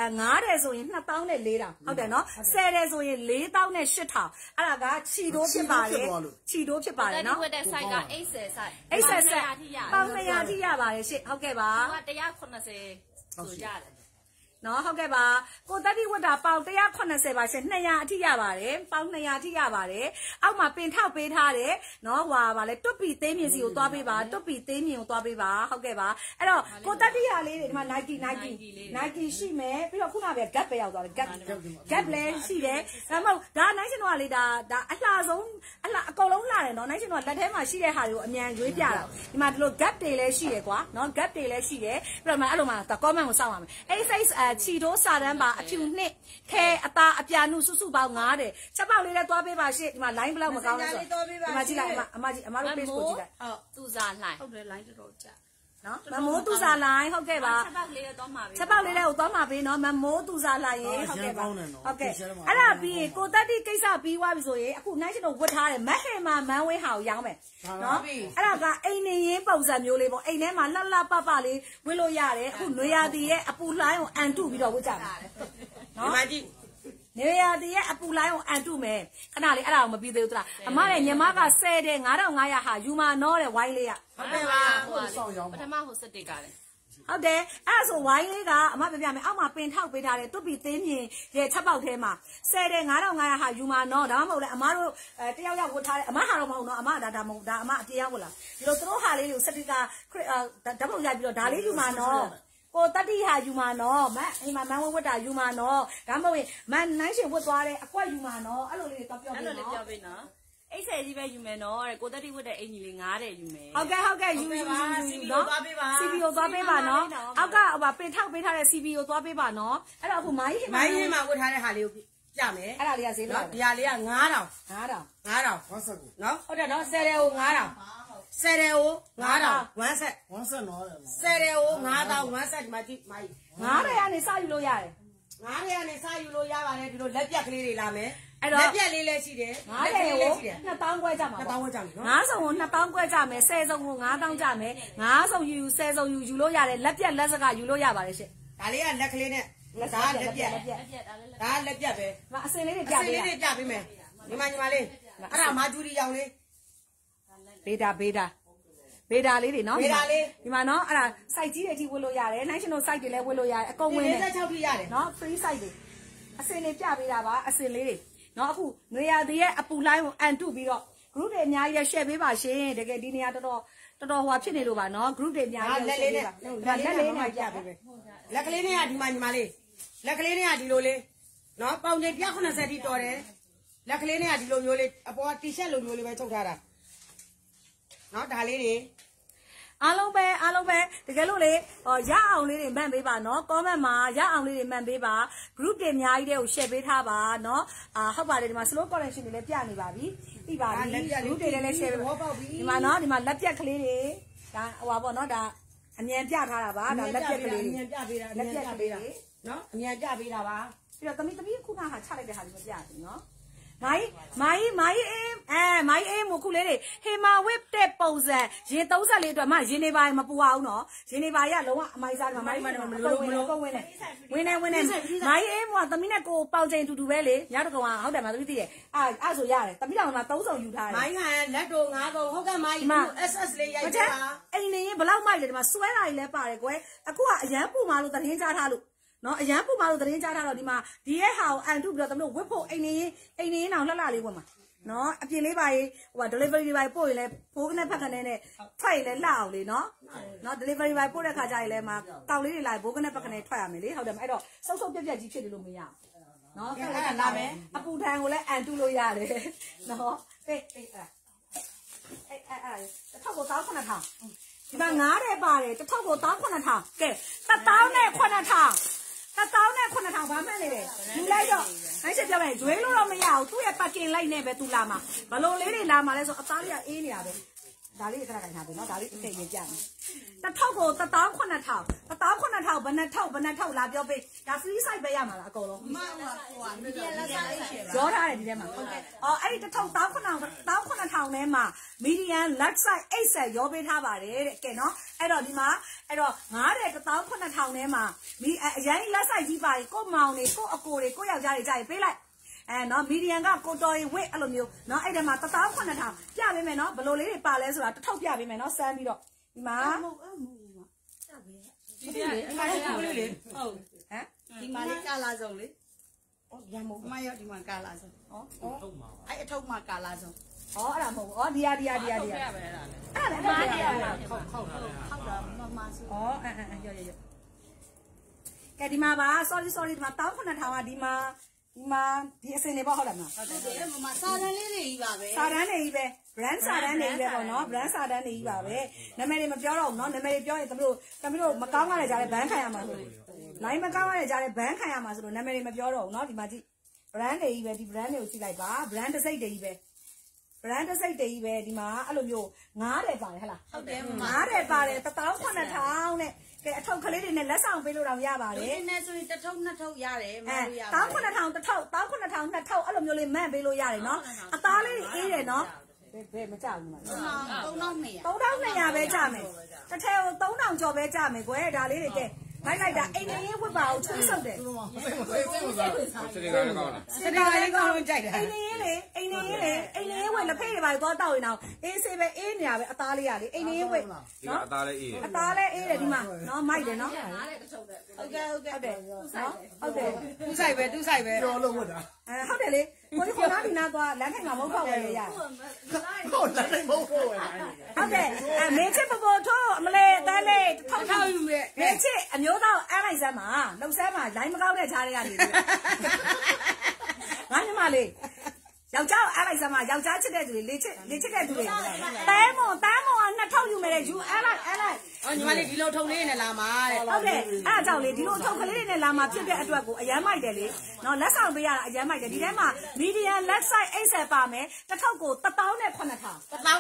9တဲ့ဆိုရင်2000နဲ့4000ဟုတ်တယ်နော်10တဲ့ဆိုရင်4000နဲ့8000အဲ့ဒါကချီတိုးဖြစ်ပါတယ်ချီတိုးဖြစ်ပါတယ်နော်ဝတ်တဲ့ site က80 site 80 site ပေါင်200ထိရပါတယ်ရှင့်ဟုတ်ကဲ့ပါသူက180ဆိုရတယ်နော်ဟုတ်ကဲ့ပါကိုတက်တိဝတ်တာပေါင်180ပါရှင်200အထိရပါတယ်ပေါင်200အထိရပါတယ်အောက်မှာပင်ထောက်ပေးထားတယ်နော်ဟွာပါလေတွတ်ပီသေးမြင်စီကိုသွားပေးပါတွတ်ပီသေးမြင်ကိုသွားပေးပါဟုတ်ကဲ့ပါအဲ့တော့ကိုတက်တိရလေးတွေဒီမှာ Nike ရှိမယ်ပြီးတော့ခုနကပဲ Gap ပဲရောက်သွားတယ် Gap လည်းရှိတယ်ဒါမှမဟုတ်ဒါနိုင်ရှင်တို့ကလေဒါအလှဆုံးအကုန်လုံးလှတယ်နော်နိုင်ရှင်တို့ကလက်ထဲမှာရှိတဲ့ဟာတွေကိုအမြန်ရွေးပြတာဒီမှာဒီလို Gap တွေလည်းရှိတယ်ကွာနော် Gap တွေလည်းရှိတယ်ပြီးတော့မှအဲ့လိုမှ comment ကိုစောင့်ပါမယ်အဲ့ size ချီတိုးစာတန်းပါအဖြူနှစ်ခဲအသားအပြာနုစုစုပေါင်း9တဲ့ချက်ပေါက်လေးလည်းသွားပေးပါရှင့်ဒီမှာ line ဘလောက်မကောင်းလဲဆိုဒီမှာကြည့်လိုက်အမတို့ page ကိုကြည့်လိုက်ဟုတ်သူစားလှိုင်းဟုတ်တယ် line တော်တော်ကြာနော်မမိုးသူစားလိုင်းဟုတ်ကဲ့ပါချက်ပေါက်လေးလည်းသွားမှာပဲချက်ပေါက်လေးလည်းကိုသွားမှာပေးနော်မမိုးသူစားလိုင်းရေဟုတ်ကဲ့ပါဟုတ်ကဲ့အဲ့ဒါပြီးရင်ကိုတက်တိကိစ္စပြီးသွားပြီဆိုရင်အခုနိုင်ရှင်တို့ဝတ်ထားတယ်မဟေမာမန်းဝင်းဟာကိုရောင်းမယ်နော်အဲ့ဒါကအိမ်နေရင်းပုံစံမျိုးလေးပေါ့အိမ်ထဲမှာလှလှပပလေးဝတ်လို့ရတယ်အခုနွေရာသီရဲ့အပူလှိုင်းကိုအန်တုပြီးတော့ဝတ်ကြတယ်နော်ဒီမှာကြည့်နေရတဲ့ရဲ့အပူလိုင်းကိုအန်တုမယ်ခဏလေးအဲ့ဒါကိုမပြီးသေးဘူးလားအမရဲ့ညီမက10တဲ့9500ဟာယူမာနောတဲ့ဝိုင်းလေးကဟုတ်တယ်ပါဟိုဆောင်ရောင်းပထမဟိုစတစ်ကလည်းဟုတ်တယ်အဲ့ဆိုဝိုင်းလေးကအမပြပြမယ်အောက်မှာပင်ထောက်ပေးထားတယ်တွတ်ပြီးသေးမြင်ရဲ့ချက်ပေါက်ထဲမှာ10တဲ့9500ဟာယူမာနောဒါမှမဟုတ်လဲအမတို့တယောက်ယောက်ဝတ်ထားတယ်အမဟာတော့မဟုတ်နော်အမဒါမဟုတ်ဒါအမအပြေရောက်ဝတ်လာဒီလိုသူတို့ဟာလေးကိုစတစ်ကဓာတ်ပုံရိုက်ပြီးတော့ဒါလေးယူမာနောကိုတတိဟာယူမာနော်မအိမ်မှာမန်းဝတ်တာယူမာနော်ဒါမှမဟုတ်မန်းနိုင်ရှင်ဝတ်သွားတဲ့အကွက်ယူမာနော်အဲ့လိုလေးတော့ပြောပေးနော်အဲ့လိုလေးပြောပေးနော်အိတ်ဆယ်ကြီးပဲယူမယ်နော်တဲ့ကိုတတိဝတ်တဲ့အင်ကြီးလေး9တဲ့ယူမယ်ဟုတ်ကဲ့ယူနော် CB ကိုသွားပေးပါ CB ကိုသွားပေးပါနော်အောက်ကဟိုပင်ထောက်ပေးထားတဲ့ CB ကိုသွားပေးပါနော်အဲ့တော့အခုမိုင်းဟင်းမှာဝတ်ထားတဲ့ဟာလေးကိုပြမယ်အဲ့ဒါလေးကဈေးလောက်ဒီဟာလေးက9000နော်ဟုတ်တယ်နော်10တဲ့ကို9000ဆယ်တယ်ကို9000 1 set နော်ဆယ်တယ်ကို9000 1 set ဒီမှာကြည့်မိုင်း 900ကနေစယူလို့ရတယ် 900ကနေစယူလို့ရပါတယ်ဒီလိုလက်ပြက်ကလေးတွေလာမယ်လက်ပြက်လေးလည်းရှိတယ် 900ကို2000ခွဲကြမှာ 2000ခွဲကြမယ်နော်9စုံကို2000ခွဲကြမယ်10စုံကို9000ကြမယ်9စုံယူ10စုံယူလို့ရတယ်လက်ပြက်လက်စကယူလို့ရပါတယ်ရှင့်ဒါလေးကလက်ကလေးနဲ့ဒါကလက်ပြက်ဒါလက်ပြက်ပဲအစင်လေးတွေပြပေးမယ်ညီမလေးအဲ့ဒါမာဂျူရီရောင်လေးဘေဒါလေးတွေနော်ဒီမှာနော်အဲ့ဒါ site ကြီးတွေအထိဝတ်လို့ရတယ် national site တွေလည်းဝတ်လို့ရတယ်အကုန်ဝင်တယ် 46ထိရတယ်နော် free site တွေအစင်တွေပြပေးတာပါအစင်လေးတွေနော်အခုနွေရာသီရဲ့အပူလိုင်းကိုအန်တုပြီးတော့ group တွေအများကြီး share ပေးပါရှင်တကယ်ဒီနေရာတော်တော်ဟွာဖြစ်နေလို့ပါနော် group တွေအများကြီးလက်လေးနဲ့ပြပေးမယ်လက်ကလေးနဲ့ကဒီမှာညီမလေးလက်ကလေးနဲ့ကဒီလိုလေးနော်ပေါင်ချိန်190ထိတော်တယ်လက်ကလေးနဲ့ကဒီလိုမျိုးလေးအပေါ် t-shirt လိုမျိုးလေးပဲချုပ်ထားတာနော်ဒါလေးတွေအားလုံးပဲတကယ်လို့လေရအောင်လေးတွေမှန်ပေးပါနော် comment မှာရအောင်လေးတွေမှန်ပေးပါ group တွေအများကြီးတွေကို share ပေးထားပါနော်ဟုတ်ပါတယ်ဒီမှာ slow correction တွေလည်းပြနေပါပြီပြီပါပြီ group တွေလည်း share ပေးပါဒီမှာနော်ဒီမှာလက်ပြက်ကလေးတွေဒါဟိုပါပေါ့နော်ဒါအမြန်ပြထားတာပါဒါလက်ပြက်ကလေးတွေအမြန်ပြပေးတာလက်ပြက်ကလေးတွေနော်အမြန်ပြပေးတာပါပြီးတော့သမီးခုနကချလိုက်တဲ့ဟာဒီမပြဘူးနော်မိုင်းအေးမခုလေးတွေဟေမာဝစ်တဲ့ပုံစံရင်34အတွက်မှရင်နေပါမပူအောင်နော်ရင်နေပါရလုံးဝအမိုက်စားမှာမိုင်းမလို့ဝင်နေမိုင်းအေးမကသမီးနဲ့ကိုပေါင်ချိန်တူပဲလေညတကောင်ဟုတ်တယ်မသမီးသိတယ်အဲ့ဆိုရတယ်သမီးတော်က3စုံယူထားတယ်မိုင်းကလက်တို့9စုံဟုတ်ကဲ့မိုင်း SS လေးရိုက်တာအိမ်နေရင်ဘလောက်မိုက်လဲဒီမှာစွဲတာကြီးလဲပါတယ်ကွယ်အခုကအရန်ပူမာလို့သတင်းကြားထားလို့နော်အရန်ပူမာလို့သတင်းကြားထားတော့ဒီမှာဒီရဲ့ဟာကိုအန်တုပြီးတော့သမီးတို့ဝစ်ဖို့အိမ်နေရင်အောင်လှလှလေးဝင်မှာနော်အပြင်လေးပါရေးဟို delivery ပါပို့ရင်လည်းဖိုးကနေဖက်ကနေနဲ့ထွက်ရင်လည်းလှအောင်လေနော် delivery ပါပို့တဲ့ခါကျရင်လည်းမှာတောက်လေးတွေလာဖိုးကနေဖက်ကနေထွက်ရမယ်လေဟုတ်တယ်အဲ့တော့စုပ်ပြက်ကြီးဖြစ်နေလို့မရဘူးနော်အဲ့ဒါလာမယ်အပူထန်ကိုလည်းအန်တုလို့ရတယ်နော်အဲ့တစ်ထောက်ကို1900ဒီမှာ9တဲ့ပါတယ်တစ်ထောက်ကို1900ကဲ10,000 ဘာမှန်းနေတယ်ယူလိုက်တော့အဲ့ချက်ပြောမယ်ရွေးလို့တော့မရဘူးသူ့ရဲ့ parking light နဲ့ပဲသူလာမှာဘလို့လေးတွေလာမှာလဲဆိုအသားလေးကအေးနေတာပဲဒါလေးခဏခိုင်ထားပြီနော်ဒါလေးအထိတ်ရေးပြမယ်တစ်ထောက်ကို1,900ဘယ်နဲ့ထောက်လာပြောပေးဒါ free site ပဲရမှာလားအကုန်လုံးရောထားတယ်ဒီထဲမှာဟုတ်ကဲ့အဲ့ဒီတစ်ထောက်1,900ထဲမှာ median left side 80ရောပေးထားပါတယ်တဲ့ကဲနော်အဲ့တော့ဒီမှာအဲ့တော့1,900ထဲမှာအရင် left side ကြီးပါကိုမောင်တွေကိုအကိုတွေကိုယောက်ျားတွေကြာရေးပေးလိုက်နော် median ကကိုတော်ရင်ဝစ်အဲ့လိုမျိုးနော်အဲ့ဒါမှာ1,900ပြပေးမယ်နော်ဘယ်လိုလေးတွေပါလဲဆိုတာတစ်ထောက်ပြပေးမယ်နော်စမ်းပြီးတော့ဒီမှာဒီမှာလေးဟုတ်ဒီမှာလေးကာလာဆုံးလေရမို့မရောဒီမှာကာလာဆုံးအဲ့အထုပ်မှာကာလာဆုံးအဲ့ဒါမဟုတ်ဘူးဒီဟာအဲ့ဒါလည်းမားတယ်ခောက်တာမဆူရောကဲဒီမှာပါ sorry ဒီမှာ1,900ကဒီမှာဒီအစင်တွေပေါ့ဟုတ်တယ်မလားဟုတ်တယ်မမစာတန်းလေးတွေကြီးပါပဲစာတန်းတွေကြီးပဲ brand စာတန်းတွေကြီးပဲပေါ့နော် brand စာတန်းတွေကြီးပါပဲနာမည်တွေမပြောတော့ဘူးနော်နာမည်တွေပြောရင်တမီးတို့မကောင်းရတဲ့ကြားထဲဘန်းခံရမှာဆိုလို့ line မကောင်းရတဲ့ကြားထဲဘန်းခံရမှာဆိုလို့နာမည်တွေမပြောတော့ဘူးနော်ဒီမှာကြည့် brand တွေကြီးပဲဒီ brand တွေကိုကြည့်လိုက်ပါ brand တစ်စိတ်တွေကြီးပဲ brand တစ်စိတ်တွေကြီးပဲဒီမှာအဲ့လိုမျိုး9တယ်ပါတယ်ဟဲ့လားဟုတ်တယ်9တယ်ပါတယ်1,900နဲ့ကဲအထုပ်ကလေးတွေနဲ့လက်ဆောင်ပေးလို့တော့ရပါတယ်ဒီနဲ့ဆိုရင်တစ်ထုပ်နှစ်ထုပ်ရတယ်မလို့ရပါဘူး1,900တစ်ထုပ်1,900နှစ်ထုပ်အဲ့လိုမျိုးလေးမန့်ပေးလို့ရတယ်နော်အသားလေးအေးတယ်နော်ဘယ်မကြဘူးလား3,200ပဲကြမယ်တစ်ထည့်ကို3,000ကျော်ပဲကြမယ်ကွယ်ဒါလေးတွေကဲလိုက်တာအိမ်နေဝတ်ပါအောင်ချွေးဆုပ်တယ်စတေကားကောင်းလားစတေကားလေးကောင်းလို့ကြိုက်တယ်အိမ်နေဝတ်လက်ဖေးတွေပါတော့တောက်ရင်တော့အေးဆေးပဲအေးနေရပဲအသားလေးရလေအိမ်နေဝတ်နော်အသားလေးအေးတယ်ဒီမှာနော်မိုက်တယ်နော်ဟုတ်ကဲ့နော်ဟုတ်တယ်သူဆိုင်ပဲပြောလို့ဝတ်တာဟုတ်တယ်လေကိုကြီးခေါနာဒီနာသွားလမ်းထိုင်မှာမဟုတ်တော့ပဲရရဟုတ်လမ်းထိုင်မဟုတ်တော့ဟုတ်တယ်မင်းချစ်ပပိုထိုးအမလေးတဲလေးထောက်ယူမယ်မင်းချစ်အမျိုးသားအဲ့လိုက်စမ်းမှာလှုပ်ဆမ်းမှာလိုင်းမကောက်တဲ့ခြားတွေကနေငါညီမလေးယောက်ျားအဲ့လိုက်စမ်းမှာယောက်ျားချစ်တဲ့သူတွေလေချစ်တဲ့သူတွေတဲမွန်က2,000ယူမယ်တဲ့ယူအဲ့လိုက်ညီမလေးဒီလိုထုံလေးနဲ့လာမှာတဲ့ဟုတ်တယ်အဲ့အကြောင်းလေဒီလိုထုံကလေးတွေနဲ့လာမှာဖြစ်တဲ့အတွက်ကိုအရန်မိုက်တယ်လေနော်လက်ဆောင်ပေးရတာအရန်မိုက်တယ်ဒီထဲမှာ median left side 80ပါမယ်တစ်ထောက်ကို1,900 1,900ကဲ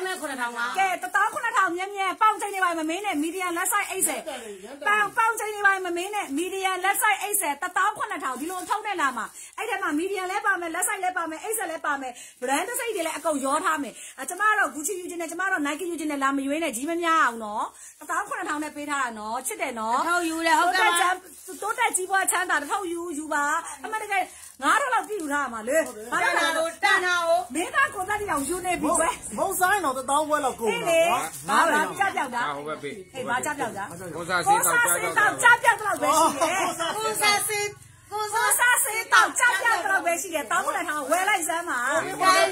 1,900မြဲပေါင်ချိန်နေပါမမင်းနဲ့ median left side 80ပေါင်ချိန်နေပါမမင်းနဲ့ median left side 80 1,900ဒီလိုထုံနဲ့လာမှာအဲ့ထဲမှာ median လည်းပါမယ် left side လည်းပါမယ်80လည်းပါမယ် brand စိတ်တွေလည်းအကုန်ရောထားမယ်ကျမတော့ Gucci ယူခြင်းနဲ့ကျမတော့ Nike ယူခြင်းနဲ့လာမရွေးနဲ့ကြီးမများအောင်နော်1,900နဲ့ပေးထားတာနော်ချစ်တယ်နော်တစ်ထောက်ယူတယ်ဟုတ်ကဲ့တိုးတက်ကြီးပွားချမ်းသာတစ်ထောက်ယူပါအမှန်တကယ်900လောက်ပြည့်ယူထားမှာလေဘာလဲလားတို့တန်တာကိုမင်းသားကိုတက်တောင်ယူနေပြီကွယ်မုံဆိုင်တော့1,000ခွဲလောက်ကုန်တာဘာကြပြောက်တာဟုတ်ပဲပေးဟေးဘာကြပြောက်တာကိုစားစေးတော့ကြပြောက်တော့ပဲရှိတယ်ကိုစားစေးတောက်ကြပြောက်တော့ပဲရှိတယ်1,900ဝယ်လိုက်စမ်းပါကိုစား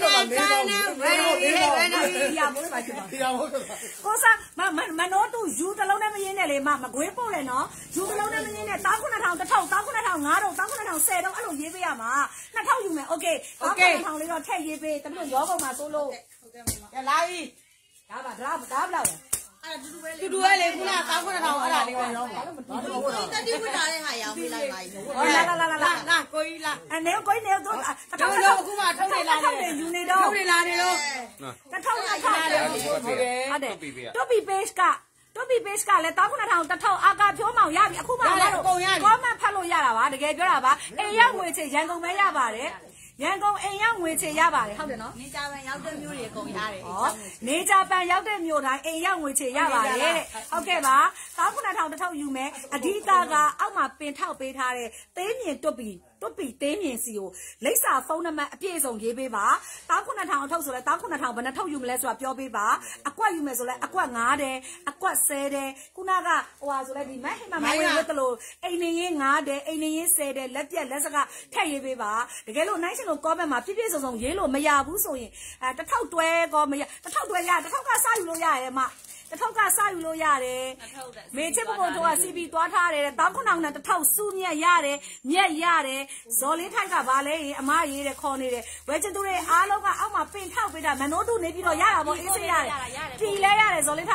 မနိုးသူယူတလုံးနဲ့မရင်းနဲ့လေမကွေးပို့လေနော်ယူတလုံးနဲ့မရင်းနဲ့1,900တစ်ထောက်1,900 9တော့1,900 10တော့အဲ့လိုရေးပေးရမှာ2,000ယူမယ်โอเค1,900လေးတော့ထည့်ရေးပေးတမီးတို့ရောကုန်မှာစိုးလို့ဟုတ်ကဲ့မလာပြီဒါဘယ်လောက်လဲတူတူပဲလေခုန1,900အဲ့ဒါလေးပဲရောင်းပါတတိဝတ်တာတဲ့ဟာရောင်းပေးလိုက်ပါလာကိုကြီးလာအနေကိုကြီးနေတော့တို့အခုမှထုတ်နေလာတယ်ယူနေတော့ထုတ်နေလာနေတော့ 1,900ထားတယ်ဟုတ်တယ်တူပီပေးကလည်း1,900တစ်ထောက်အာကာဖြိုးမောင်ရပြီအခုမှလာတော့commentဖတ်လို့ရတာပါတကယ်ပြောတာပါအိမ်ရောက်ငွေချေရန်ကုန်ပဲရပါတယ်ရန်ကုန်အိမ်ရောက်ငွေချေရပါတယ်ဟုတ်တယ်နော်နေကြပန်ရောက်တဲ့မျိုးတွေအကုန်ရတယ်နေကြပန်ရောက်တဲ့မျိုးတိုင်းအိမ်ရောက်ငွေချေရပါတယ်တဲ့ဟုတ်ကဲ့ပါ1,900တစ်ထောက်ယူမယ်အဓိကကအောက်မှာပင်ထောက်ပေးထားတဲ့သေးမြင်တွတ်ပီသေးမြင်စီကိုလိပ်စာဖုန်းနံပါတ်အပြည့်အစုံရေးပေးပါ1,900အထုပ်ဆိုလဲ1,900ဘယ်နှထုပ်ယူမလဲဆိုတာပြောပေးပါအကွက်ယူမယ်ဆိုလဲအကွက်9တယ်အကွက်10တယ်ခုနကဟိုဟာဆိုလဲဒီမဟိမမိုင်းဝတ်လို့အိမ်နေရင်9တယ်အိမ်နေရင်10တယ်လက်ပြက်လက်စကထည့်ရေးပေးပါတကယ်လို့နိုင်ရှင်လို့ comment မှာပြည့်ပြည့်စုံစုံရေးလို့မရဘူးဆိုရင်တစ်ထောက်တွဲကောမရတစ်ထောက်တွဲရတစ်ထောက်ကစယူလို့ရရဲမတစ်ထောက်ကစယူလို့ရတယ်မေချစ်ပပိုတို့က CP သွားထားတယ်1,900နဲ့တစ်ထောက်စုမြက်ရတယ်မြက်ရတယ်ဇော်လေးထိုက်ကဘာလဲအမရေးတယ်ခေါ်နေတယ်ဝဲချင်သူတွေအားလုံးကအောက်မှာပင်ထောက်ပေးတာမနိုးတူနေပြီးတော့ရတာပေါ့အေးစေးရတယ်ပြည်လဲရတယ်ဇော်လေးထိုက်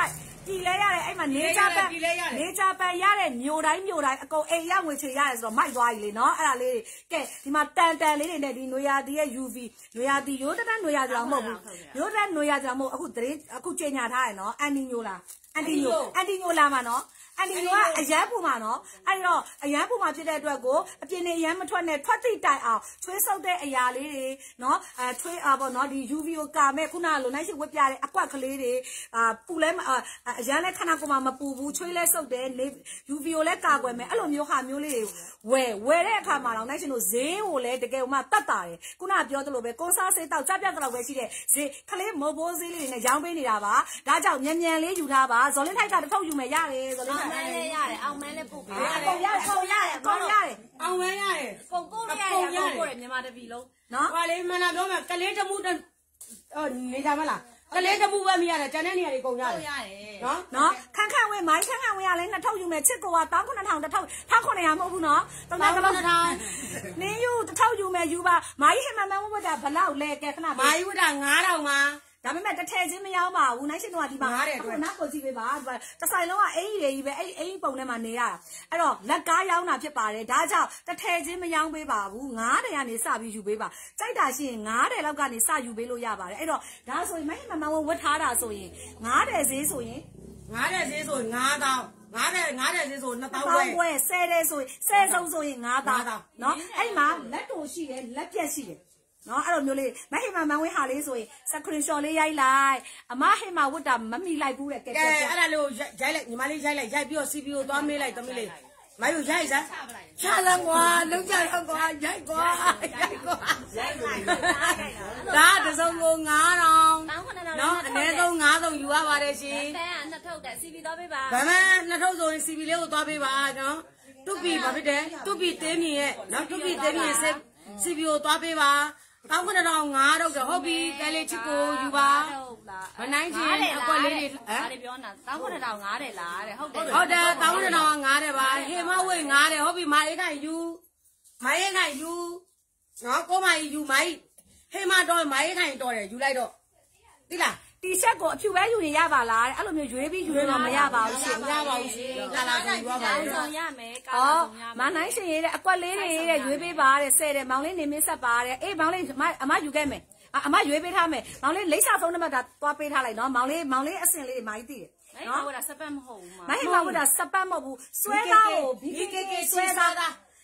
ပြည်လဲရတယ်အဲ့မှာနေကြပန်ရတဲ့မျိုးတိုင်းအကုန်အိမ်ရငွေချေရတယ်ဆိုတော့မိုက်သွားပြီလေနော်အဲ့ဒါလေးကဲဒီမှာတန်လေးတွေနဲ့ဒီနွေရာသီရဲ့ UV နွေရာသီရိုးတက်နွေရာသီတော့မဟုတ်ဘူးရိုးတက်နွေရာသီတော့မဟုတ်အခုကြေညာထားတယ်နော်အန်တီညိုလာမှာနော်အန်တီညိုကအရန်ပူမှာနော်အဲ့တော့အရန်ပူမှာဖြစ်တဲ့အတွက်ကိုအပြင်နေအရန်မထွက်နဲ့ထွက်တိတိုင်အောင်ချွေးဆုပ်တဲ့အရာလေးတွေနော်ချွေးပေါ့နော်ဒီ UV ကိုကာမဲ့ခုနကလိုနိုင်ရှိဝတ်ပြတဲ့အကွက်ကလေးတွေပူလဲအရန်လဲခဏကိုမှမပူဘူးချွေးလဲဆုပ်တယ် UV ကိုလဲကာကွယ်မယ်အဲ့လိုမျိုးဟာမျိုးလေးတွေဝယ်တဲ့အခါမှာတော့နိုင်ရှင်တို့ဈေးကိုလဲတကယ်မှတတ်တာတယ်ခုနကပြောသလိုပဲကွန်ဆာဆေးတောက်ကြပြတ်တော့ပဲရှိတဲ့ဈေးခလေးမိုးဘိုးဈေးလေးတွေနဲ့ရောင်းပေးနေတာပါဒါကြောင့်မြန်လေးယူထားပါဇော်လင်းထိုက်ကတစ်ထုပ်ယူမယ်ရတယ်ဇော်လင်းထိုက်ရတယ်အောင်မန်းလည်းပုတ်ပေးအကုန်ရတယ်အောင်မန်းရတယ်ကုန်ပို့ရတယ်မြန်မာတပီလုံးနော်ဟိုလေမနာပြောမယ်ကလေးတမှုနေကြမလားကလေးတမှုပဲမရတယ်ကျန်တဲ့နေရာတွေကုန်ရတယ်နော်ခန့်ဝဲမိုင်းခန့်ဝဲရလဲ2ထုပ်ယူမယ်ချစ်ကိုက19000 1900မဟုတ်ဘူးနော်3000နင်းယူ1ထုပ်ယူမယ်ယူပါမိုင်းဟင်မမဝတ်တာဘလောက်လဲကဲခဏမိုင်းဝတ်တာ9000မှာဒါပေမဲ့တစ်ထည့်ချင်းမရောက်ပါဘူးနိုင်ရှင်တို့ကဒီမှာအခုနောက်ကိုကြည့်ပေးပါတစ်ဆိုင်လုံးကအင်ကြီးတွေကြီးပဲအဲ့အင်ပုံထဲမှာနေရတာအဲ့တော့လက်ကားရောင်းတာဖြစ်ပါတယ်ဒါကြောင့်တစ်ထည့်ချင်းမရောက်ပေးပါဘူး90ကနေစပြီးယူပေးပါကြိုက်တာရှိရင်90လောက်ကနေစယူပေးလို့ရပါတယ်အဲ့တော့ဒါဆိုရင်မမဝတ်ထားတာဆိုရင်90ဈေးဆိုရင် 90ဈေးဆိုရင်9000 90ဈေးဆို2000 ခွဲ10တဲ့ဆိုရင်10စုံဆိုရင်9000နော်အဲ့မှာလက်တူရှိတယ်လက်ပြက်ရှိတယ်နော်အဲ့လိုမျိုးလေးမဟိမမဝင်းဟာလေးဆိုရင်စခရင်ရှော်လေးရိုက်လိုက်အမဟိမဝတ်တာမမိလိုက်ဘူးတဲ့ကဲအဲ့ဒါလေးကိုရိုက်လိုက်ညီမလေးရိုက်ပြီးတော့ CPU သွားမေးလိုက်သမီးလေးမယူရိုက်စမ်းချလန်းကွာလုံးကြတော့ကွာရိုက်ကွာဒါတစုံကို9000နော်အနည်းဆုံး9000ယူရပါတယ်ရှင်တဲက2ထုပ်တဲ့ CP သွားပေးပါဗမာ2ထုပ်ဆိုရင် CP လေးကိုသွားပေးပါနော်တူပီဘာဖြစ်တယ်တူပီတင်းမြင်ရဲ့နော်တူပီတင်းမြင် CP ကိုသွားပေးပါ19000 5တော့ဟုတ်ပြီကဲလေးချစ်ကိုယူပါမနိုင်ချင်းအကွက်လေးတွေဒါတွေပြောနေတာ19000 5တယ်လားတဲ့ဟုတ်တယ်19000 5တယ်ပါဟေမဝိတ်5တယ်ဟုတ်ပြီမအေးခိုင်ယူနော်ကိုမကြီးယူမိုင်းဟေမတော့မအေးခိုင်တော့တယ်ယူလိုက်တော့သိလားတီရှပ်ကိုအဖြူပဲယူရင်ရပါလားတဲ့အဲ့လိုမျိုးရွေးပြီးယူရင်တော့မရပါဘူးရှင်မရပါဘူးရှင်ကာလာဆိုယူရပါဘူးဆောင်ရမယ်ကာလာဆောင်ရမယ်မနိုင်ရှင်ရဲ့အကွက်လေးတွေတဲ့ရွေးပေးပါတဲ့10တဲ့မောင်လေးနေမင်းဆက်ပါတဲ့အေးမောင်လေးအမယူခဲ့မယ်အမရွေးပေးထားမယ်မောင်လေးလိပ်စာဖုန်းနံပါတ်သွားပေးထားလိုက်နော်မောင်လေးအစင်လေးတွေမိုင်းသိတယ်နော်ဟိုဒါစပတ်မဟုတ်ဘူးမဟိမဝတ်တာစပတ်မဟုတ်ဘူးဆွဲသားကို BKK ဆွဲသား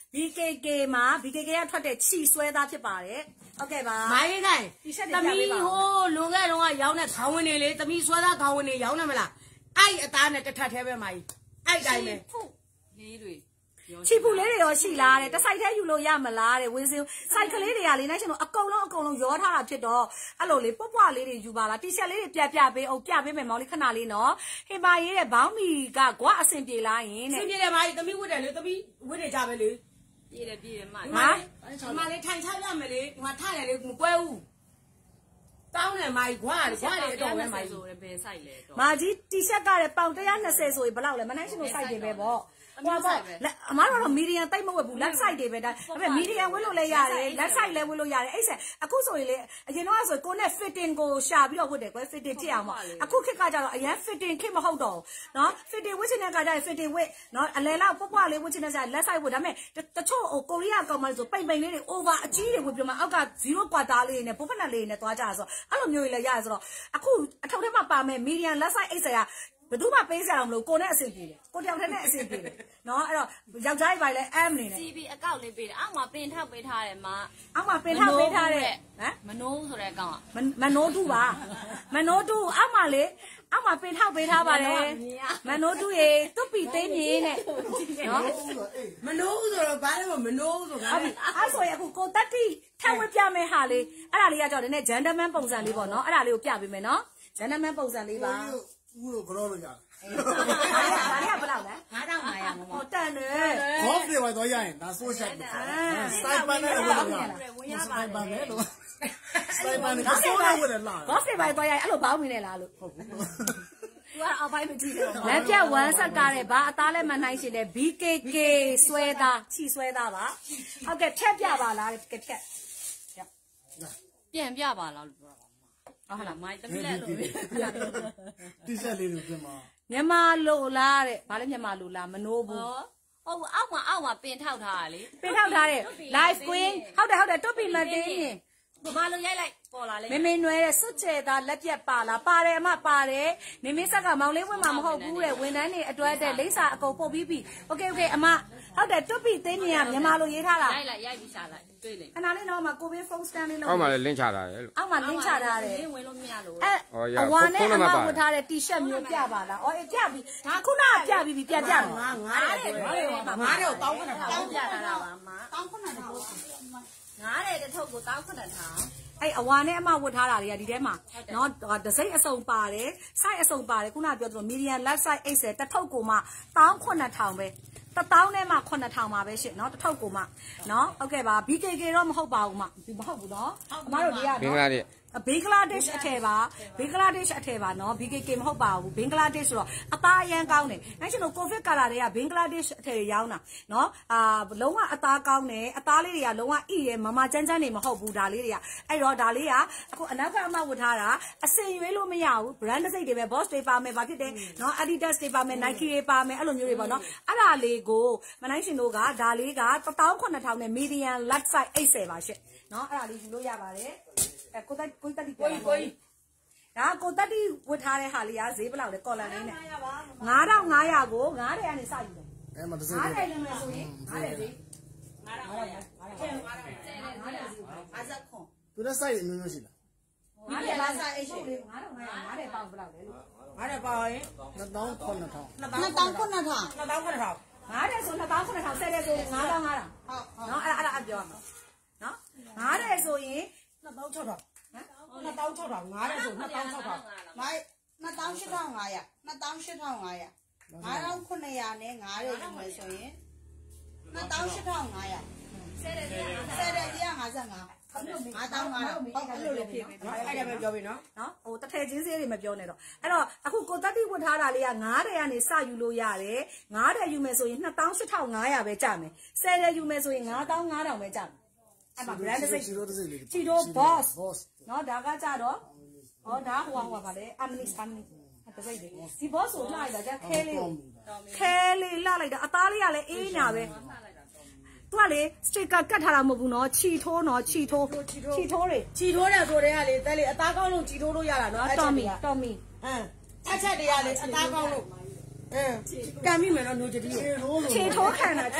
BKK မှာ BKK ကထွက်တဲ့ချီဆွဲသားဖြစ်ပါတယ်ဟုတ်ကဲ့ပါမိုင်းခိုင်သမီးဟိုလွန်ခဲ့တော့ရောင်းတဲ့ခေါင်းဝင်နေလေသမီးဆွဲသားခေါင်းဝင်နေရောင်းနေမလားအဲ့အသားနဲ့တစ်ထပ်သေးပဲမိုင်းအဲ့တိုင်းပဲလေးတွေချီပူလေးတွေရောရှိလားတဲ့တစ်ဆိုင်ထဲယူလို့ရမလားတဲ့ဝင်းစင်းဆိုင်ကလေးတွေကလေနိုင်ရှင်တို့အကုန်လုံးရောထားတာဖြစ်တော့အဲ့လိုလေပွပွလေးတွေယူပါလားတီရှပ်လေးတွေပြပေးအောင်ပြပေးမယ်မောင်လေးခဏလေးနော်ဟင်ပါရေးတဲ့ဘောင်းမီကကွာအဆင်ပြေလားယင်တဲ့အဆင်ပြေတယ်မိုင်းသမီးဝတ်တယ်လေသမီးဝတ်နေကြပဲလေပြေတယ်မမလေးထိုင်ချရမယ်လေငါထားတယ်လေမပွဲဘူးတောင်းတယ်မိုင်းခွာလေအတော်ပဲမိုင်းဆိုရယ်ဘယ်ဆိုင်လဲတော့မာကြီးတီရှပ်ကလည်းပေါင်120ဆိုရင်ဘယ်လောက်လဲမနိုင်ရှင်တို့စိုက်တယ်ပဲပေါ့ဟိုပေါ့အမားတို့မီဒီယံတိတ်မဝတ်ဘူး left side တွေပဲဒါပေမဲ့မီဒီယံဝတ်လို့လည်းရတယ် left side လည်းဝတ်လို့ရတယ်အဲ့ဆက်အခုဆိုရင်လေအရင်တော့ဆိုကိုနဲ့ fitting ကိုရှာပြီးတော့ဝတ်တယ်ကွယ် fitting ဖြစ်အောင်ပေါ့အခုခေတ်ကကြတော့အရင် fitting ခေတ်မဟုတ်တော့နော် fitting ဝတ်ချင်တဲ့ကကြရင် fitting ဝတ်နော်အလဲလောက်ပွပွလေးဝတ်ချင်တဲ့က left side ဝတ်ဒါပေမဲ့တချို့ကိုရီးယားကောင်မလေးဆိုပိန်လေးတွေ over အကြီးတွေဝတ်ပြမအောက်က0 quarter လေးနဲ့ပုံဖက်နဲ့လေးနဲ့သွားကြဆိုအဲ့လိုမျိုးကြီးလည်းရတယ်ဆိုတော့အခုအထောက်ထဲမှာပါမယ် medium left side အိတ်ဆရာဘယ်သူမှပေးစရာမလိုကိုနဲ့အဆင်ပြေတယ်ကိုတယောက်တည်းနဲ့အဆင်ပြေတယ်နော်အဲ့တော့ယောက်ျားကြီးပါလေအမ်နေတယ် CB အကောက်လေးပေးတယ်အောက်မှာပင်ထောက်ပေးထားတယ်မအောက်မှာပင်ထောက်ပေးထားတယ်ဟမ်မနိုးဆိုတဲ့အကောင်ကမနိုးတူပါမနိုးတူအောက်မှာလေအောက်မှာပင်ထောက်ပေးထားပါတယ်မနိုးတူရေတွပီသိမ်းမြင်းနဲ့နော်မနိုးဆိုတော့ဘာလဲမနိုးဆိုတာအဲ့ဆိုရအခုကိုတက်တိထက်ဝက်ပြမယ်ဟာလေးအဲ့ဒါလေးကကြောက်တယ်နဲ့ gentleman ပုံစံလေးပေါ့နော်အဲ့ဒါလေးကိုပြပေးမယ်နော် gentleman ပုံစံလေးပါဦးတို့ကြောလို့ရတယ်။ဘာလဲဘယ်လောက်လဲ 9500 ဟောတန်တယ်။ဘော့တွေပါတော့ရရင်ဒါဆိုးချက်တယ်။စိုက်ပန်းနဲ့ဝင်လို့ရတယ်။စိုက်ပန်းနဲ့လို့စိုက်ပန်းနဲ့ဆိုးလာဝင်လာ။ဘော့တွေပါတော့ရရင်အဲ့လိုဘောင်းမင်းနဲ့လားလို့ဟုတ်ဘူး။သူကအပိုင်းမကြည့်တော့။လက်ပြတ်1ဆက်ကားတဲ့ဘာအသားလဲမနိုင်ရှင်တဲ့ BKK ဆွဲသားချီဆွဲသားပါ။ဟုတ်ကဲ့ဖြတ်ပြပါလားတဲ့ဖြတ်ပြန်ပြပါလားလို့ပြောတာဟုတ်လားမိုင်းတမီးလက်လို့တီရှပ်လေးတွေပြင်ပါမြန်မာလိုလားတဲ့ဘာလဲမြန်မာလိုလားမနိုးဘူးဟုတ်အောက်မှာပင်ထောက်ထားတာလေပင်ထောက်ထားတဲ့ live queen ဟုတ်တယ်တွတ်ပီမတင်းရင်ဘာလို့ရိုက်လိုက်ပေါ်လာလဲမမေနွယ်တဲ့စွတ်ကျဲသားလက်ပြက်ပါလားပါတယ်အမပါတယ်နေမင်းဆက်ကမောင်လေးဝင်မှာမဟုတ်ဘူးတဲ့ဝန်တန်းနေအတွက်တဲ့လိမ့်စာအကုန်ပုတ်ပြီးပြီโอเคအမဟုတ်တယ်တွတ်ပီတင်းရင်ကမြန်မာလိုရေးထားတာရိုက်ပြီးရှာလိုက်တွေ့လေခဏလေးတော့မှကိုဗစ်ဖုန်းစတန်လေးလုံးအောက်မှာလည်းလင်းချတာလေလို့အောက်မှာလင်းချထားတယ်လင်းဝင်လို့မရလို့အဝါနဲ့အမဝတ်ထားတဲ့ T-shirt မျိုးပြပါလားအော်ပြပြီဒါခုနကပြပြီးပြီပြငပြါးတယ်တောင်းခဏထားတောင်းပြတာပါမတောင်းခဏထားငားတယ်တစ်ထုပ်ကိုတောင်းခဏထားအဲ့အဝါနဲ့အမဝတ်ထားတာတွေကဒီထဲမှာနော်ဒစိမ့်အစုံပါတယ် size အစုံပါတယ်ခုနပြောသလို medium large size 80တစ်ထုပ်ကိုမှ19000ပဲ1000နဲ့မှ9000ပါပဲရှင့်เนาะတစ်ထုပ်ကိုမှเนาะဟုတ်ကဲ့ပါ BKK တော့မဟုတ်ပါဘူးမဟုတ်ဘူးเนาะအမတို့ဒီကဘင်္ဂလားဒေ့ဘင်္ဂလားဒေ့ရှ်အထည်ပါဘင်္ဂလားဒေ့ရှ်အထည်ပါနော် BKK မဟုတ်ပါဘူးဘင်္ဂလားဒေ့ရှ်ဆိုတော့အသားအရန်ကောင်းတယ်အဲ့ကျွန်တော်ကိုဗစ်ကာလာတွေကဘင်္ဂလားဒေ့ရှ်အထည်တွေရောင်းတာနော်လုံးဝအသားကောင်းတယ်အသားလေးတွေကလုံးဝဣရဲမမချမ်းချမ်းနေမဟုတ်ဘူးဒါလေးတွေကအဲ့တော့ဒါလေးကအခုအနောက်ကအမဝတ်ထားတာအစင်ရွေးလို့မရဘူး brand စိတ်တွေပဲ boss တွေပါမယ်ဗာဖြစ်တယ်နော် Adidas တွေပါမယ် Nike တွေပါမယ်အဲ့လိုမျိုးတွေပေါ့နော်အဲ့ဒါလေးကိုမနိုင်ရှင်တို့ကဒါလေးက19000နဲ့ medium large size 80ပါရှင့်နော်အဲ့ဒါလေးယူလို့ရပါတယ်ကိုတက်တီဒါကိုတက်တီဝတ်ထားတဲ့ဟာလေးကဈေးဘယ်လောက်လဲကော်လန်လေးနဲ့9500ကို900ကနေစယူတယ်အဲ့မှာတစ်စိတ် 900လည်းမယ်ဆိုရင်900ဈေးသူတဲ့ site အမျိုးမျိုးရှိလား 900လားစားအိတ်ရှိတယ်9500ပေါင်ဘယ်လောက်လဲလို့ 900ပေါင်ရင် 2900 900ဆို2900 10တဲ့ဆို9500ဟုတ်နော်အဲ့ဒါပြောရမှာနော်900ဆိုရင် 2600 2600 900ဆို2600 မိုက်28,500 28,500 9,900နဲ့900ယူမယ်ဆိုရင်28,500ဆယ်တဲ့ကြီးက55 အဲ့လိုလေးဖြစ်ပြီအဲ့ဒါပဲပြောပြီနော်ဟိုတထည်ချင်းစေးတွေမပြောနဲ့တော့အဲ့တော့အခုကိုတက်တိဝတ်ထားတာလေးက900ကနေစယူလို့ရတယ်900ယူမယ်ဆိုရင်28,500ပဲကြမယ်10ယူမယ်ဆိုရင်9500ပဲကြမယ်အဲ့မှာ brand စိတ်ချီတိုး boss နော်ဒါကကြတော့ဟောဒါဟိုပါလေအမနီတစိတ်လေဒီ boss ကိုလှလိုက်တာကြခဲလေးလှလိုက်တာအသားလေးကလည်းအေးညာပဲသူကလေစတစ်ကာကတ်ထားတာမဟုတ်ဘူးနော်ခြီထိုးနော်ခြီထိုးတယ်ဆိုတဲ့ကလေတက်လေအသားကောင်းလို့ခြီထိုးလို့ရတာနော်တော်မီချက်တွေကလေအသားကောင်းလို့ကန်မိမယ်နော်နိုဂျတီကိုခြီထိုးခံတာ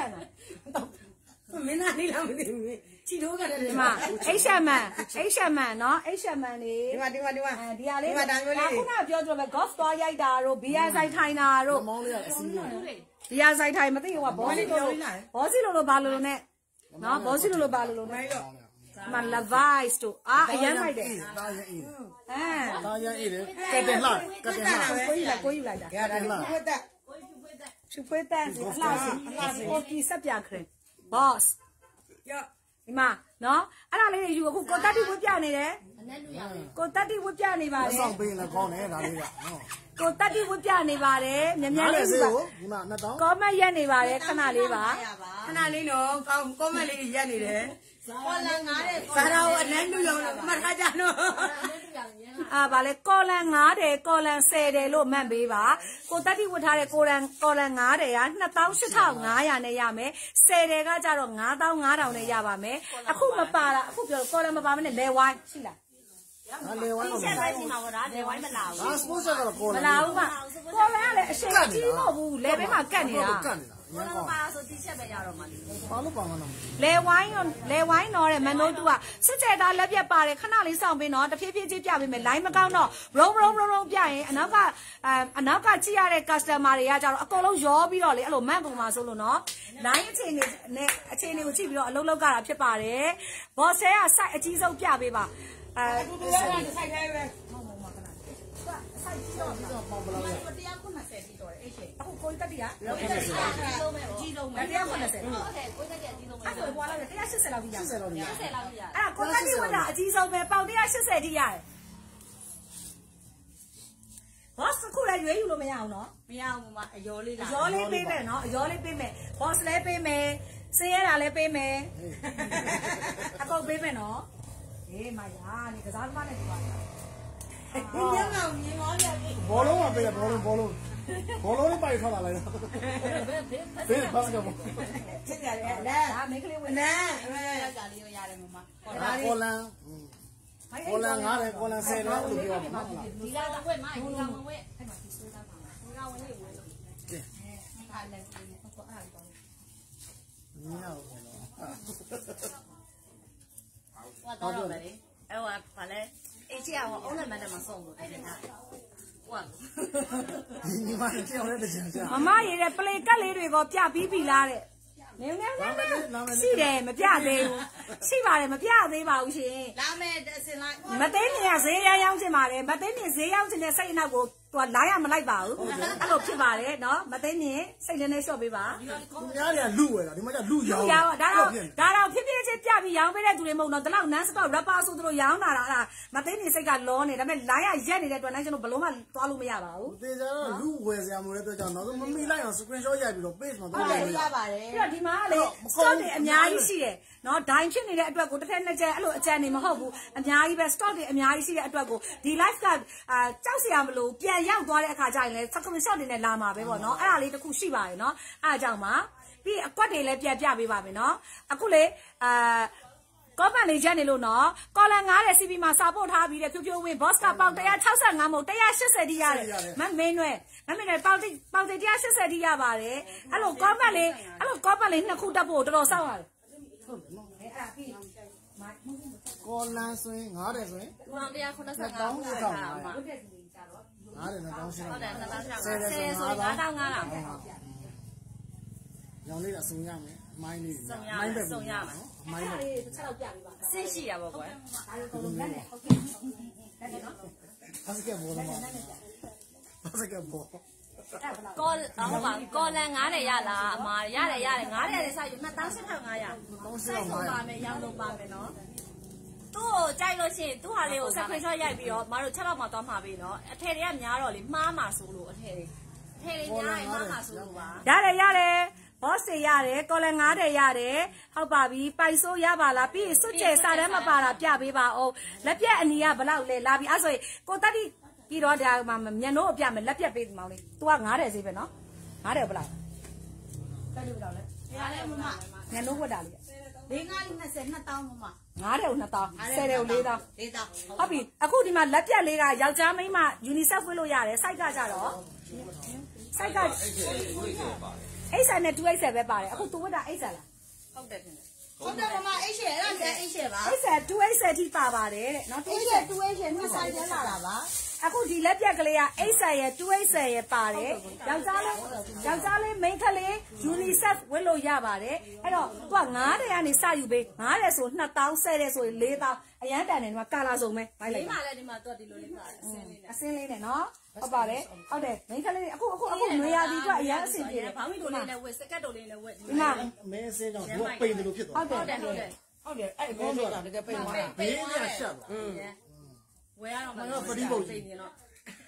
မင်းသားနေလားမသိဘူးခြီထိုးကတယ်ဒီမှာ HM နော် HM နေဒီမှာဒီဟာလေးခုနပြောကြတယ် golf သွားရိုက်တာတို့ beer ဆိုင်ထိုင်တာတို့မောင်းလေးကအစီးလေးဒီဟာဆိုင်ထိုင်မသိဘူးကဘောစီလိုဘာလို့နဲ့နော်ဘောစီလိုဘာလို့နဲ့မလာဗိုက်စ်တို့အရန်လိုက်တယ်ဒါရအေးဒါရအေးတယ်ကတ်တယ်လှကိုယူလိုက်တာကတ်တယ်လှချူဖွေးတက်အလှစီကိုကြီးစက်ပြခရင် boss ဒီမှာနော်အဲ့ဒါလေးတွေယူအခုကိုတက်တီဝတ်ပြနေတယ်ကိုတက်တီဝတ်ပြနေပါလေဆောက်ပေးရင်လည်းကောင်းတယ်ဒါလေးကနော်ကိုတက်တီဝတ်ပြနေပါတယ်မြန်လေးယူပါခုန2000 comment ရက်နေပါတယ်ခဏလေးပါခဏလေးနော် comment လေးရက်နေတယ်ကော်လန်9တဲ့ဇာရာကိုအနည်းနည်းရောမှတ်ထားကြနော်ဗာလေကော်လန်9တယ်ကော်လန်10တယ်လို့မှတ်ပေးပါကိုတက်တိဝတ်ထားတဲ့ကော်လန်9တယ်က28,500နဲ့ရမယ်10တယ်ကကြတော့9500နဲ့ရပါမယ်အခုမပါတာအခုပြောကော်လန်မပါမနဲ့လဲဝိုင်းရှိလားလေဝိုင်းတော့ချက်တိုင်းမှာဒါလေဝိုင်းမလာဘူးဒါ sponsor ကတော့ကော်လန်မလာဘူးမကော်လန်ကလည်းအရှိန်ကြီးမဟုတ်ဘူးလေဘေးမှာကတ်နေတာဘာလို့ပါဆိုဒီချက်ပဲရတော့မှာလေဘာလို့ပါမလဲလေဝိုင်းတော့တဲ့မန်နိုးတူကစစ်ကျဲသားလက်ပြက်ပါတယ်ခဏလေးစောင့်ပေးနော်တဖြည်းဖြည်းချင်းပြပေးမယ် line မကောင်းတော့ room ပြရင်အနောက်ကကြည့်ရတဲ့ customer တွေကကြတော့အကုန်လုံးရောပြီးတော့လေအဲ့လိုမန့်ကုန်မှာဆိုလို့နော် line အခြေအနေကိုကြည့်ပြီးတော့အလုပ်လုပ်ကြတာဖြစ်ပါတယ် boss က site အကြီးဆုံးပြပေးပါတူတူလေးက site ထဲပဲဆိုင်ကြီးတော့ပြီးတော့ပေါင်ဘလောက်လဲ190ပြီးတော့အဲ့ရှင်အခုကိုတက်တီကလုံးပဲကြီးလုံးပဲ 190 ဟုတ်တယ်ကိုတက်တီအကြီးဆုံးပဲအဲ့ဆိုဘွားလောက်180လောက်ပြီးရ 80လောက်ပြီးရ 80လောက်ပြီးရအဲ့ကိုတက်တီဝတ်တာအကြီးဆုံးပဲပေါင်180ထိရတယ်ဘော့စ်ခုလည်းရွေးယူလို့မရအောင်နော်မရအောင်မအယောလေးလားအယောလေးပေးမယ်နော်အယောလေးပေးမယ်ဘော့စ်လည်းပေးမယ်စေးရတာလည်းပေးမယ်အကုန်ပေးမယ်နော်ဟေးမယားနေကစားသမားနဲ့ဒီပါညငောင်မြင်သွားတယ်ဘောလုံးကပေးတယ်ဘောလုံးလေးပိုက်ထွက်လာလိုက်တော့ဘေးဘာကဘောဖြစ်ကြတယ်လဲဒါမိကလေးဝင်နဲယောက်ျားလေးရောရတယ်မမကောလန်ငားတယ်ကောလန်ဆယ်တယ်လို့ပြောမှာဒီကောင်ဝက်မဒီကောင်ဝက်အဲ့မှာဒီစိုးသားပါဒီကောင်ဝက်လေးဝက်လို့အားလည်းပြင်းနေဟုတ်အားကောင်းညောက်ဘောလုံးဟောတော့မယ်လေအဲ့ဟောဘာလဲအေးချီအောင်အုံးနဲ့မနဲ့မဆုံးဘူးအဲ့ဒါဟောဒီမှာကြောက်တဲ့ကြံကြမမရေးတဲ့ပလေကတ်လေးတွေကိုပြပြီးပြီလားတဲ့နေနေရှိတယ်မပြသေးဘူးရှိပါတယ်မပြသေးပါဘူးရှင်လာမယ်အစင်လိုက်မသိနေရဈေးရောင်းချင်ပါတယ်မသိနေဈေးရောင်းချင်တဲ့စိတ်အနောက်ကိုသူကလိုင်းရမလိုက်ပါဘူးအဲ့လိုဖြစ်ပါတယ်နော်မသိနေစိတ်နဲ့လျှော့ပေးပါသူများတွေကလူဝယ်တာဒီမှာကျလူရောင်းရောင်းဒါတော့ဖြစ်ဖြစ်ချင်းပြပြီးရောင်းပေးတဲ့သူတွေမဟုတ်တော့ဒီလောက် non stop rapper ဆိုသူတို့ရောင်းတာလားအဲ့ဒါမသိနေစိတ်ကလောနေဒါပေမဲ့လိုင်းရရက်နေတဲ့အတွက်နိုင်ကျွန်တော်ဘလုံးမသွားလို့မရပါဘူးတေချာတော့လူဝယ်စရာမလိုတဲ့အတွက်ကြောင့်တော့မမိလိုက်အောင် screenshot ရိုက်ပြီးတော့ page မှာဟုတော့တ်ရိုတယ်က်ရရပါတယ်ပြီးတော့ဒီမှာကလေ stock တွေအများကြီးရှိတယ်နော်ဒိုင်ဖြစ်နေတဲ့အတွက်ကိုတစ်ထက်နှစ်ချက်အဲ့လိုအကြံနေမဟုတ်ဘူးအများကြီးပဲ stock တွေအများကြီးရှိတဲ့အတွက်ကိုဒီ live ကကြောက်စရာမလိုပြန်ရောက်သွားတဲ့အခါကျရင်လည်း screenshot တွေနဲ့လာမှာပဲပေါ့နော်အဲ့ဒါလေးတစ်ခုရှိပါတယ်နော်အဲ့ဒါကြောင့်ပါပြီးအကွက်တွေလည်းပြန်ပြပေးပါမယ်နော်အခုလေကောပန်လေးချက်နေလို့နော်ကော်လန်9တဲ့ CP မှာစာပို့ထားပြီးတဲ့ဖြိုးဖြိုးဝင်း boss ကပေါင်165မို့180တိရတယ်မမင်းွယ်ပေါင်180တိရပါတယ်အဲ့လိုကောပန်လေးနှစ်ခုတက်ဖို့တော်တော်စောင့်ရတယ်ဟုတ်တယ်နော်အဲ့ဒါပြီးကောလန်ဆိုရင်ငားတယ်ဆိုရင်ဒီကောင်185ခုထားမှာဟုတ်တယ်ဒီကြတော့ငားတယ်နဲ့တောင်းရှင်းဟုတ်တယ်နှစ်သားချောင်းဆယ်တယ်ဆိုဆို 9500 9500 ရောင်းလေးအစုံရမယ်မိုင်းလေးစုံရမယ်မိုင်းပဲစုံရမယ်မိုင်းပဲအဲ့ဒီတစ်ချက်တော့ပြပေးပါအဆင့်ရှိရပါကွယ်ဒါလိုကုန်လုံးနဲ့ဟုတ်ကဲ့ဟုတ်နော်ဘာစကဘောလုံးဘာစကဘောကောဟုတ်ပါကောလန်900ရလားအမရတယ်900စိုက်ယူ28,500စိုက်ဆုံးပါမယ်ရောင်းလို့ပါမယ်နော်သူ့ကိုကြိုက်လို့ရှိရင်သူ့ဟာလေးကို screenshot ရိုက်ပြီးတော့မတို့6လောက်မှသွားမှာပြီနော်အထည်တွေကများတော့လေမှားမှာဆိုလို့အထည်တွေများရင်မှားမှာဆိုလို့ပါရတယ်ဘော့စေရတယ်ကော်လန်9တဲ့ရတယ်ဟုတ်ပါပြီပိုင်ဆိုးရပါလားပြီးစွတ်ကျဲစာတမ်းမပါတာပြပေးပါအောင်လက်ပြက်အနီကဘလောက်လဲလာပြီအဲ့ဆိုရင်ကိုတက်တိပြီးတော့ဒါမှမျက်နှိုးအပြမယ်လက်ပြက်ပေးမောင်လေး तू က9တဲ့ဈေးပဲနော်9တဲ့ဘလောက်တက်လို့ဘလောက်လဲရတယ်မမမျက်နှိုးဝတ်တာလေး၄၅20 2000မမ 9တဲ့ကို2000 10တဲ့ကို4000 4000 ဟုတ်ပြီအခုဒီမှာလက်ပြက်လေးကယောက်ျားမိန်းမ UNICEF ဝတ်လို့ရတယ်စိုက်ကကြတော့စိုက်က အိတ်ဆန်နဲ့2အိတ်ဆန်ပဲပါတယ်အခု तू ဝတ်တာအိတ်ဆန်လားဟုတ်တယ်ထင်တယ်ဟုတ်တယ်မမအိတ်ရှယ်အဲ့ဒါအိတ်ရှယ်ပါအိတ်ဆန်2အိတ်ဆန်ထိပါပါတယ်တဲ့နော်အိတ်ရှယ်2အိတ်ရှယ်နှစ်ဆိုင်ပြန်လာတာပါအခုဒီလက်ပြက်ကလေးကအိတ်ဆန်ရဲ့2အိတ်ဆန်ရဲ့ပါတယ်ယောက်ျားလေးမိန်းကလေး UNICEF ဝတ်လို့ရပါတယ်အဲ့တော့ तू က900ကနေစယူပေး900ဆို2000 1000ဆိုရင်4000အရန်တန်တယ်ဒီမှာကာလာစုံပဲဘိုက်လိုက်ဒီမှာလည်းဒီမှာတော့ဒီလိုလေးပါတယ်အစင်းလေးနဲ့အစင်းလေးနဲ့နော်ဟုတ်ပါတယ်ဟုတ်တယ်မိန်းကလေးအခုနွေရာသီအတွက်အရန်အဆင်ပြေတယ်ဘောင်းမီတိုလေးနဲ့ဝက်စကတ်တိုလေးနဲ့ဝက်ဒီမှာမင်းစေးတော့ဘောပိန်တယ်လို့ဖြစ်သွားဟုတ်တယ်ဟုတ်တယ်ဟုတ်တယ်အဲ့ဘောဆိုတာတကယ်ပိတ်သွားတာဘေးနဲ့ရှက်သွားဝယ်ရတော့မလို့သိနေတော့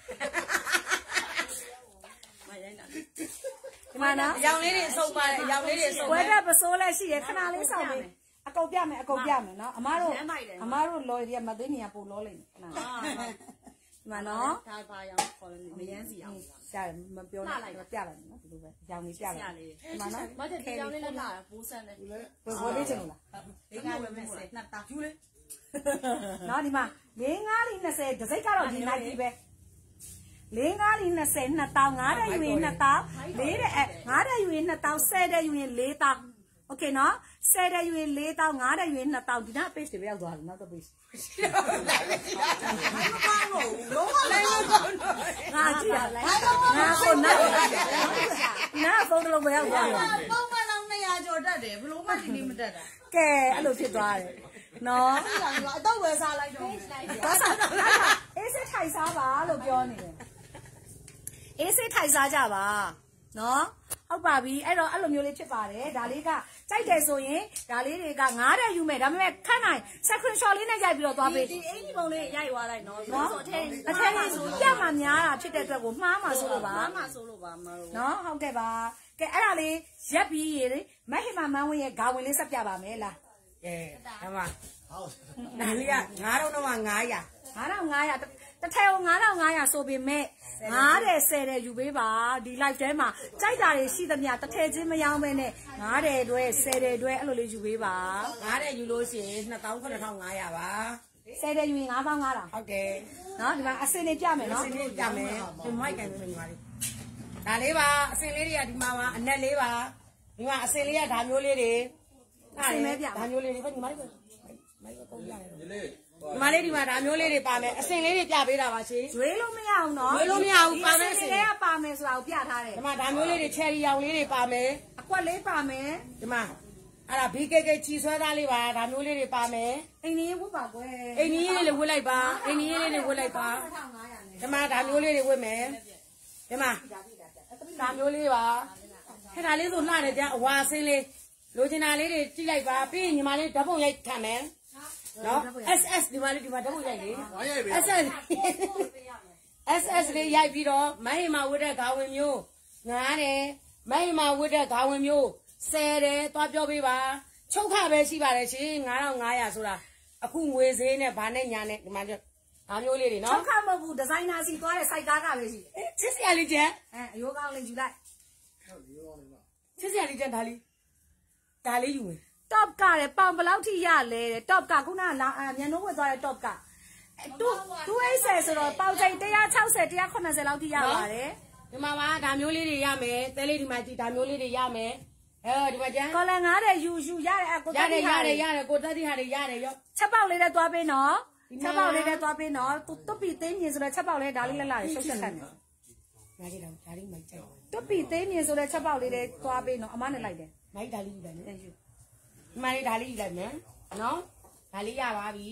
မရိုင်းတာဒီမှာနော်ရောင်လေးတွေစုံပါတယ်ရောင်လေးတွေစုံဝဲတယ်တဲ့ပစိုးလဲရှိရခဏလေးစောင့်ပေးအကုန်ပြမယ်နော်အမတို့လော်ရီကမသိနေရပို့လောလိမ့်မယ်ခဏဒီမှာနော်ဒါပါရောင်းခေါ်လို့မရမ်းစီအောင်ရှာတယ်မပြောနဲ့ပြလိုက်နော်ဒီလိုပဲရောင်ကြီးပြလိုက်ဒီမှာနော်မတဲ့ဒီကြောင်လေးလည်းလာပိုးဆန်းတယ်ဝဲလေးချင်လို့လား၄၅20 2000ယူလေနော်ဒီမှာ5 20 တစ်စိတ်ကတော့ဒီနိုင်ကြီးပဲ5 20 2000 9တဲ့ယူရင်2000 4တဲ့9တဲ့ယူရင်2000 10တဲ့ယူရင်4000โอเคနော်10တဲ့ယူရင်4000 9တဲ့ယူရင်2000ဒီနာ page တွေပဲရောက်သွားတယ်နောက်တော့ page လုံးဝလည်းမကောင်းတော့ငါကြည့်ရငါကိုနာဖုန်းတစ်လုံးမရောက်သွားဘူးပုံမှန်တော့200ကျော်တက်တယ်ဘလို့မှဒီနေ့မတက်တာကဲအဲ့လိုဖြစ်သွားတယ်နော်အတော့ဝယ်စားလိုက်တော့ဘာသာအေးစစ်ထိုင်စားပါလို့ပြောနေတယ်အေးစစ်ထိုင်စားကြပါနော်ဟုတ်ပါပြီအဲ့တော့အဲ့လိုမျိုးလေးဖြစ်ပါတယ်ဒါလေးကကြိုက်တယ်ဆိုရင်ဒါလေးတွေက9တဲ့ယူမယ်ဒါပေမဲ့ခန့်နိုင် screenshot လေးနဲ့ရိုက်ပြီးတော့သွားပေးဒီအင်ကြီးပုံလေးရိုက်သွားလိုက်နော်ဆိုအထက်အထက်လေးပြမှာများတာဖြစ်တဲ့အတွက်ကိုမှားမှာဆိုလို့ပါမှဆိုလို့ပါမလို့နော်ဟုတ်ကဲ့ပါကဲအဲ့ဒါလေးရက်ပြီးရေမဟိမမန်းဝင်းရဲ့ဂါဝင်လေးဆက်ပြပါမယ်လားကဲဒါမှဟုတ်ဒါလေးက9000တော့မှ900 9500 တစ်ထည်ကို9500ဆိုပေမဲ့9တဲ့10တဲ့ယူပေးပါဒီ live ထဲမှာကြိုက်တာတွေရှိသမျှတစ်ထည်ချင်းမရောင်းပဲနဲ့9တဲ့အတွက်10တဲ့အတွက်အဲ့လိုလေးယူပေးပါ 9တဲ့ယူလို့ရှိရင်29500ပါ 10တဲ့ယူရင်9500 ဟုတ်တယ်နော်ဒီမှာအစင်လေးပြမယ်နော်အစင်လေးပြမယ်ဒီမိုက်ကန်ပေးမယ်ညီမလေးဒါလေးပါအစင်လေးတွေကဒီမှာပါအနက်လေးပါဒီမှာအစင်လေးကဒါမျိုးလေးတွေအစင်မဲပြဒါမျိုးလေးတွေပဲညီမလေးမိုက်တော့ပြရတယ်ဒီမှာလေးဒီမှာဒါမျိုးလေးတွေပါမယ်အစင်လေးတွေပြပေးတာပါရှင်ရွေးလို့မရအောင်နော်ရွေးလို့မရဘူးပါမယ်အစင်လေးကပါမယ်ဆိုတာကိုပြထားတယ်ဒီမှာဒါမျိုးလေးတွေချယ်ရီရောင်လေးတွေပါမယ်အကွက်လေးပါမယ်ဒီမှာအဲ့ဒါ BKK ချီဆွဲသားလေးပါဒါမျိုးလေးတွေပါမယ်အိမ်ကြီးဝတ်ပါကွယ်အိမ်ကြီးလေးဝတ်လိုက်ပါအိမ်ကြီးလေးတွေဝတ်လိုက်ပါဒီမှာဒါမျိုးလေးတွေဝတ်မယ်ဒီမှာဒါမျိုးလေးပါခဏလေးဆိုလှတယ်ကြအဝါစင်းလေးလိုချင်တာလေးတွေကြည့်လိုက်ပါပြီးရင်ညီမလေးဓာတ်ပုံရိုက်ခံမယ်နော် SS ဒီမှာလေးဒီမှာဓာတ်ပုံရိုက်လေ SS လေးရိုက်ပြီးတော့မဟိမဝတ်တဲ့ဂါဝင်မျိုး9တယ်မဟိမဝတ်တဲ့ဂါဝင်မျိုး10တယ်သွားပြောပေးပါချုပ်ခပဲရှိပါတယ်ရှင်9500ဆိုတာအခုငွေဈေးနဲ့ဗာနဲ့ညာနဲ့ဒီမှာဒါမျိုးလေးတွေနော်ချုပ်ခမဟုတ်ဘူးဒီဇိုင်နာစီသွားတဲ့ site ကားကပဲရှိချစ်စရာလေးကျန်အယိုးကောင်းလေးယူလိုက်ချစ်စရာလေးကျန်ဒါလေးယူမယ် top ကတဲ့ပေါင်ဘယ်လောက်ထိရလဲတဲ့ top ကခုနကညနှိုးဝတ်သွားတဲ့ top က280ဆိုတော့ပေါင်ချိန်160 180လောက်ထိရပါတယ်ဒီမှာပါဒါမျိုးလေးတွေရမယ်တဲလေးဒီမှာကြည့်ဒါမျိုးလေးတွေရမယ်ဒီမှာကျန်ကော်လန်9တဲ့ယူရတယ်အကိုတက်ရတယ်ကိုတက်တိဟာတွေရတယ်ရောချက်ပေါက်လေးနဲ့သွားပေးနော်ချက်ပေါက်လေးနဲ့သွားပေးနော်တွတ်ပီသိင်းမြင်ဆိုတဲ့ချက်ပေါက်လေးဒါလေးလက်လာရှုပ်ချက်ခံတယ်ငါကြီးတော့ဒါလေးမိုက်ကြိုက်တွတ်ပီသိင်းမြင်ဆိုတဲ့ချက်ပေါက်လေးနဲ့သွားပေးနော်အမနဲ့လိုက်တယ်မိုက်ဒါလေးယူလိုက်မယ်ဒီမှာလေးဒါလေးယူလိုက်မယ်နော်ဒါလေးရပါပြီ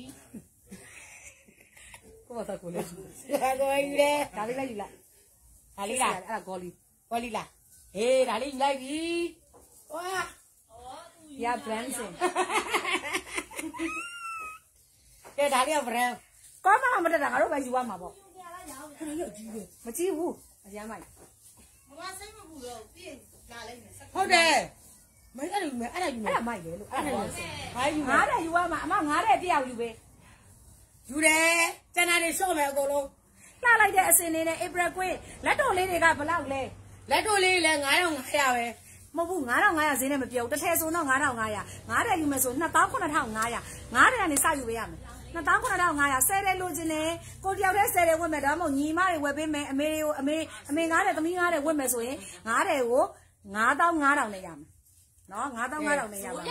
ကိုတော့ကိုလေးကိုယူတယ်ဒါလေးလိုက်ယူလိုက်ဒါလေးလားအဲ့ဒါဂေါ်လီလားဟေးဒါလေးယူလိုက်ပြီဝါရ branding ကဲဒါလေးက brand ကောမမတက်တာငါတို့ပဲယူရမှာပေါ့မကြည့်ဘူးအရမ်းမိုက်မမစိတ်မပူတော့ပြင်လာလိုက်မယ်ဟုတ်တယ်မင်းအဲ့ဒါယူမယ်အဲ့ဒါမိုက်တယ်လို့အဲ့ဒါဘာယူ 9တဲ့ယူရမှာအမ9တဲ့တယောက်ယူပဲယူတယ်ကျန်တာတွေရှော့မယ်အကုန်လုံးလှလိုက်တဲ့အစင်လေးနဲ့ April Queen လက်တော်လေးတွေကဘယ်လောက်လဲလက်တော်လေးလည်း9500ပဲမဟုတ်ဘူး9500ဈေးနဲ့မပြောဘူးတစ်ထည်ဆိုတော့9500 9တဲ့ယူမယ်ဆို29500 9တဲ့ကနေစယူပေးရမယ်29500 10တဲ့လိုချင်တယ်ကိုတယောက်တည်း10တဲ့ဝတ်မယ်ဒါမှမဟုတ်ညီမတွေဝယ်ပေးမယ်အမေတွေကိုအမေ9တဲ့သမီး9တဲ့ဝတ်မယ်ဆိုရင်9တဲ့ကို9500နဲ့ရမယ်နော်9500နဲ့ရပါမယ်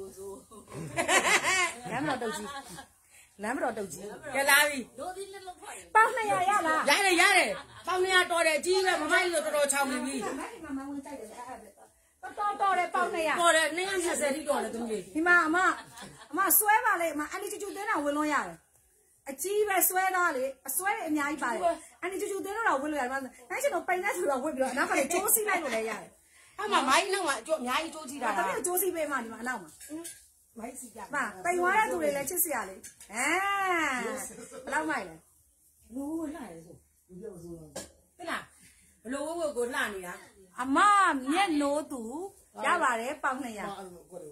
လမ်းမတော်တုတ်ကြီးကဲလာပြီပေါင်200ရလားရတယ်ပေါင်200တော်တယ်အကြီးပဲမမိုက်လို့တော်တော်ချောင်းနေပြီမဝင်ကြိုက်တယ်တော်တယ်ပေါင်200 တော်တယ်220တိတော်တယ်သူကြီးဒီမှာအမဆွဲပါလေအမအန်တီကျူတင်းတာဝင်လို့ရတယ်အကြီးပဲဆွဲတော့လေအဆွဲအများကြီးပါတယ်အန်တီကျူတင်းတော့ဝင်လို့ရတယ်နိုင်ချင်တော့ပိန်နဲ့ဆိုတော့ဝင်ပြီးတော့အနောက်ကလည်းကျိုးစီးလိုက်လို့လည်းရတယ်အဲ့မှာမိုင်းနောက်မှာအများကြီးကျိုးကြည့်တာတမီးကျိုးစီးပေးမှဒီမှာအနောက်မှာမိုင်းစီကြပါပိန်သွားတဲ့သူတွေလည်းချစ်စရာလေဘယ်လောက်မိုက်လဲဘူးလှရဲဆိုဟဲ့လားဘလို့ဝကိုလှနေတာအမမျက်နိုးသူရပါတယ်ပေါင်200 တော်တာအဲ့လိုမျိုးဟုတ်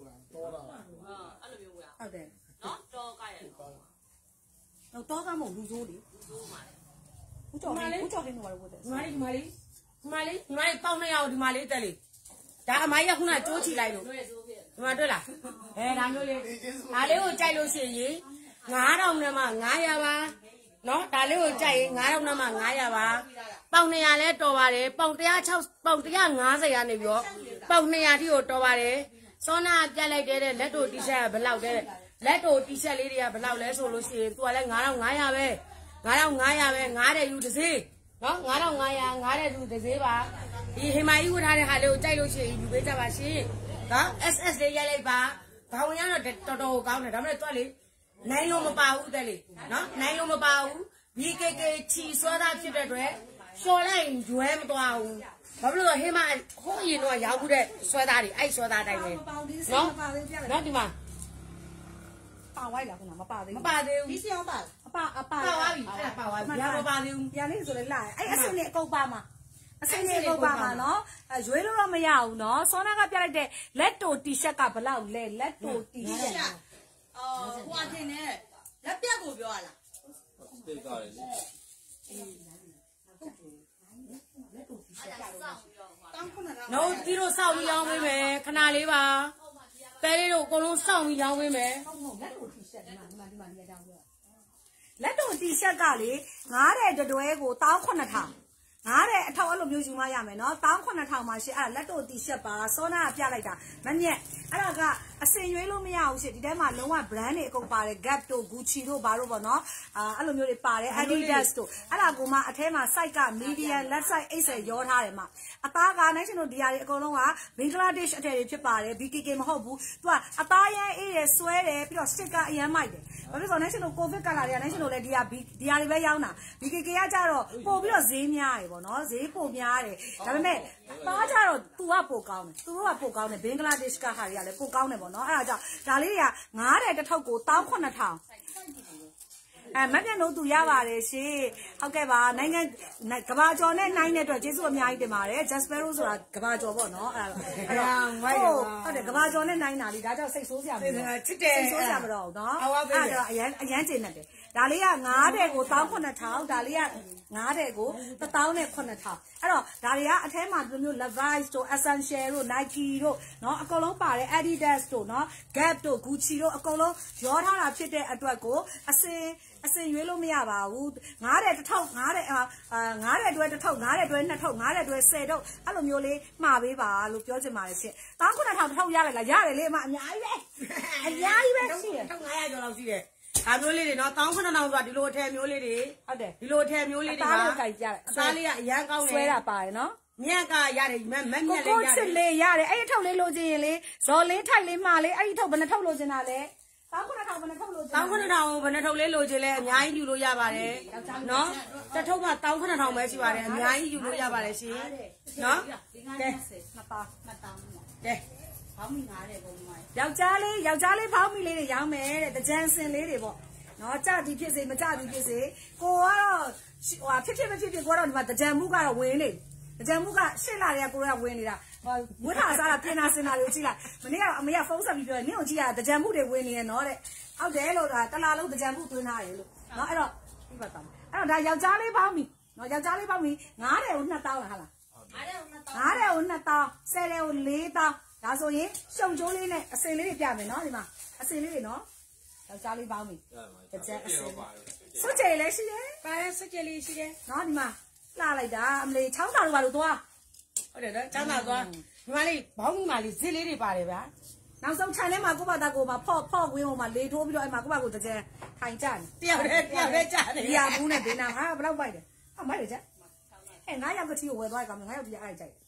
တယ်နော်တော်ကရဲ့တော့ကမဟုတ်လူဆိုးလေဦးကျော်ဟင်းတို့ဘာလို့ပို့တယ်ဒီမလေးပေါင်200ကိုဒီမလေးတက်လေဒါအမိုင်းကခုနကျိုးချီလိုက်လို့ဒီမှာတွေ့လားဒါမျိုးလေးဒါလေးကိုကြိုက်လို့ရှိရင်9000နဲ့မှ900ပါနော်ဒါလေးကိုကြိုက်ရင်9000နဲ့မှ900ပါပေါင်200လဲတော်ပါတယ်ပေါင်160ပေါင်150ရနေပြီးတော့ပေါင်200ထိကိုတော်ပါတယ်စောနာပြတ်လိုက်တဲ့လက်တို့တီရှပ်ကဘယ်လောက်တဲ့လက်တို့တီရှပ်လေးတွေကဘယ်လောက်လဲဆိုလို့ရှိရင်သူကလည်း9500ပဲ9500ပဲ9တဲ့ယူတစ်စေးနော်9500 9တဲ့ယူတစ်စေးပါဒီဟိမာကြီးဝတ်ထားတဲ့ဟာလေးကိုကြိုက်လို့ရှိရင်ယူပေးကြပါရှင်နော် SS လေးရိုက်လိုက်ပါခေါင်းရမ်းတော့တော်တော်ကောင်းတယ်ဒါပေမဲ့တွက်လေနိုင်လို့မပါဘူးတဲ့လေနော်နိုင်လို့မပါဘူး BKK ချီစွဲသားဖြစ်တဲ့အတွက်ရှော်လိုက်ရွဲမသွားဘူးဘာဖြစ်လို့ဟိမာဟိုးရင်တော့ရောက်ခုတဲ့စွဲသားတွေအဲ့စွဲသားတိုင်းပဲနော်ဒီမှာပါဝိုက်လားခုနမပါသေးဘူးမပါသေးဘူးဒီစီအောင်ပါပါသွားပြီအဲ့ဒါပါသွားပြီဘာမပါသေးဘူးပြန်လေးဆိုလေလာအဲ့အစင်းလေးအကုန်ပါမှာအစင်းလေးအကုန်ပါမှာနော်ရွေးလို့တော့မရဘူးနော်စောနာကပြလိုက်တဲ့လက်တိုတီရှပ်ကဘလောက်လဲလက်တိုတီရှပ်ဟိုအထင်နဲ့လက်ပြတ်ကိုပြောရလားတေးကားလေင်းရောင်းပေးမယ်ခဏလေးပါပဲလေးတို့အကုန်လုံးစောင့်ပြီးရောင်းပေးမယ်လက်တို့တီရှက်ကလေငားတဲ့တွဲကို18000ငားတဲ့အထောက်အဲ့လိုမျိုးယူမရမယ်နော်18000မှာရှင့်အဲ့လက်တို့တီရှက်ပါစောနာကပြလိုက်တာမညက်အဲ့ဒါကအစင်ရွေးလို့မရဘူးရှင့်ဒီထဲမှာလုံးဝ brand တွေအကုန်ပါတယ် Gap တို့ Gucci တို့ဘာလို့ပေါ့နော်အဲ့လိုမျိုးတွေပါတယ် Adidas တို့အဲ့ဒါကိုမှအထဲမှာ site က medium left side 80ရောထားတယ်မှာအသားကနိုင်ရှင်တို့ဒီဟာတွေအကုန်လုံးကဘင်္ဂလားဒေ့ရှ်အထည်တွေဖြစ်ပါတယ် BKK မဟုတ်ဘူးသူကအသားရမ်းအေးတယ်ဆွဲတယ်ပြီးတော့ sticker အရမ်းမိုက်တယ်ဘာဖြစ်လို့နိုင်ရှင်တို့ COVID ကလာတွေကနိုင်ရှင်တို့လည်းဒီဟာတွေပဲရောင်းတာ BKK ကကြတော့ပို့ပြီးတော့ဈေးများတယ်ပေါ့နော်ဈေးပိုများတယ်ဒါပေမဲ့သားကြတော့ तू ကပိုကောင်းတယ်သူတို့ကပိုကောင်းတယ်ဘင်္ဂလားဒေ့ရှ်ကဟာတွေကလည်းပိုကောင်းတယ်ပေါ့နော်အဲ့ဒါကြောင့်ဒါလေးတွေကငားတဲ့တစ်ထုပ်ကို18000မပြတ်လို့သူရပါတယ်ရှင်ဟုတ်ကဲ့ပါနိုင်ငံကဘာကျော်နဲ့နိုင်တဲ့အတွက်ကျေးဇူးအများကြီးတင်ပါတယ် Jaspero ဆိုတာကဘာကျော်ပေါ့နော်အဲ့ဒါဟုတ်တယ်ကဘာကျော်နဲ့နိုင်တာလीဒါကြောင့်စိတ်ဆိုးစရာမလိုချစ်တယ်စိတ်ဆိုးစရာမလိုတော့နော်အဲ့ဒါအရန်ကျင်နေတယ်ဒါလေးကငားတဲ့ကို18000ဒါလေးကငားတဲ့ကို18000အဲ့တော့ဒါတွေကအထဲမှာဒီမျိုး Levi's တို့ Essential တို့ Nike တို့နော်အကုန်လုံးပါတယ် Adidas တို့နော် Gap တို့ Gucci တို့အကုန်လုံးရောထားတာဖြစ်တဲ့အတွက်ကိုအစင်ရွေးလို့မရပါဘူးငားတဲ့တစ်ထုပ်ငားတဲ့တွဲတစ်ထုပ်ငားတဲ့တွဲနှစ်ထုပ်ငားတဲ့တွဲ10ထုပ်အဲ့လိုမျိုးလေးမှာပေးပါလို့ပြောချင်ပါတယ်ရှင်19000တစ်ထုပ်ရလိုက်လားရတယ်လေအမအများကြီးပဲရှိတယ် 1500ကျော်လောက်ရှိတယ်ဒါမျိုးလေးတွေနော်19000ဆိုတာဒီလိုအထည်မျိုးလေးတွေဟုတ်တယ်ဒီလိုအထည်မျိုးလေးတွေပါအသားလေးကအရန်ကောင်းတယ်ဆွဲတာပါတယ်နော်မြက်ကရတယ်မက်မြက်လေးရတယ်ကိုချစ်လေးရတယ်အဲ့ဒီထုပ်လေးလိုချင်ရင်လေဇော်လေးထိုက်လေးမှာလေအဲ့ဒီထုပ်ဘယ်နှထုပ်လိုချင်တာလဲ19000ဘယ်နှထုပ်လိုချင် 19000ဘယ်နှထုပ်လေးလိုချင်လဲအများကြီးယူလို့ရပါတယ်နော်တစ်ထုပ်မှ19000ပဲရှိပါတယ်အများကြီးယူလို့ရပါတယ်ရှင်နော်ကဲ2ပေါင်းကဲဘောင်းမိ9တဲ့ပုံမှာယောက်ျားလေးဘောင်းမိလေးတွေရောင်းမယ်တဲ့တကြံစင်လေးတွေပေါ့နော်ကြသည်ဖြစ်စေမကြသည်ဖြစ်စေကိုကတော့ဟိုဖြစ်မဖြစ်ကိုကတော့ဒီမှာတကြံမှုကတော့ဝင်နေတကြံမှုကရှစ်လာတွေကကိုတော့ဝင်နေတာဝတ်ထားစားတာပြင်နာစင်တာတွေကိုကြည့်လိုက်မနေ့ကအမေကဖုန်းဆက်ပြီးပြောတယ်နင့်ကိုကြည့်ရတကြံမှုတွေဝင်နေရနော်တဲ့ဟုတ်တယ်လို့တလားလုံးတကြံမှုသွင်းထားတယ်လို့နော်အဲ့တော့ပြပါတော့အဲ့တော့ဒါယောက်ျားလေးဘောင်းမိနော်ယောက်ျားလေးဘောင်းမိ9တဲ့ကို2000လားဟာလား 9တဲ့ကို2000 10တဲ့ကို4000ဒါဆိုရင်ရှုံကျိုးလေးနဲ့အစင်လေးတွေပြမယ်နော်ဒီမှာအစင်လေးတွေနော်ယောက်ျားလေးပေါင်းပြီတကြက်အစင်စွတ်ကြိတ်လည်းရှိတယ်ပါတယ်စွတ်ကြိတ်လေးရှိတယ်နော်ဒီမှာလှလိုက်တာအမလေးချောင်းသာတို့ဘာလို့သွားဟုတ်တယ်နော်ချောင်းသာသွားဒီမှာလေးဘောင်းမိမှာလေးဇစ်လေးတွေပါတယ်ဗျာနောက်ဆုံးခြံထဲမှာကိုယ့်ဘာသာကိုယ်မှာဖော့ဝင်းဟိုမှာလေထိုးပြီးတော့အဲ့မှာကိုယ့်ဘာကိုယ်တကြက်ထိုင်ကြတယ်တယောက်တည်းကြားတယ်ဒီဟာဘူးနဲ့ဘေးနာငါဘယ်လောက်ပိုက်တယ်ဟာမိုက်တယ်ကြအဲ့9ယောက်ကတိကိုဝယ်သွားရကောင်9ယောက်ဒီအဲ့ကြိုက်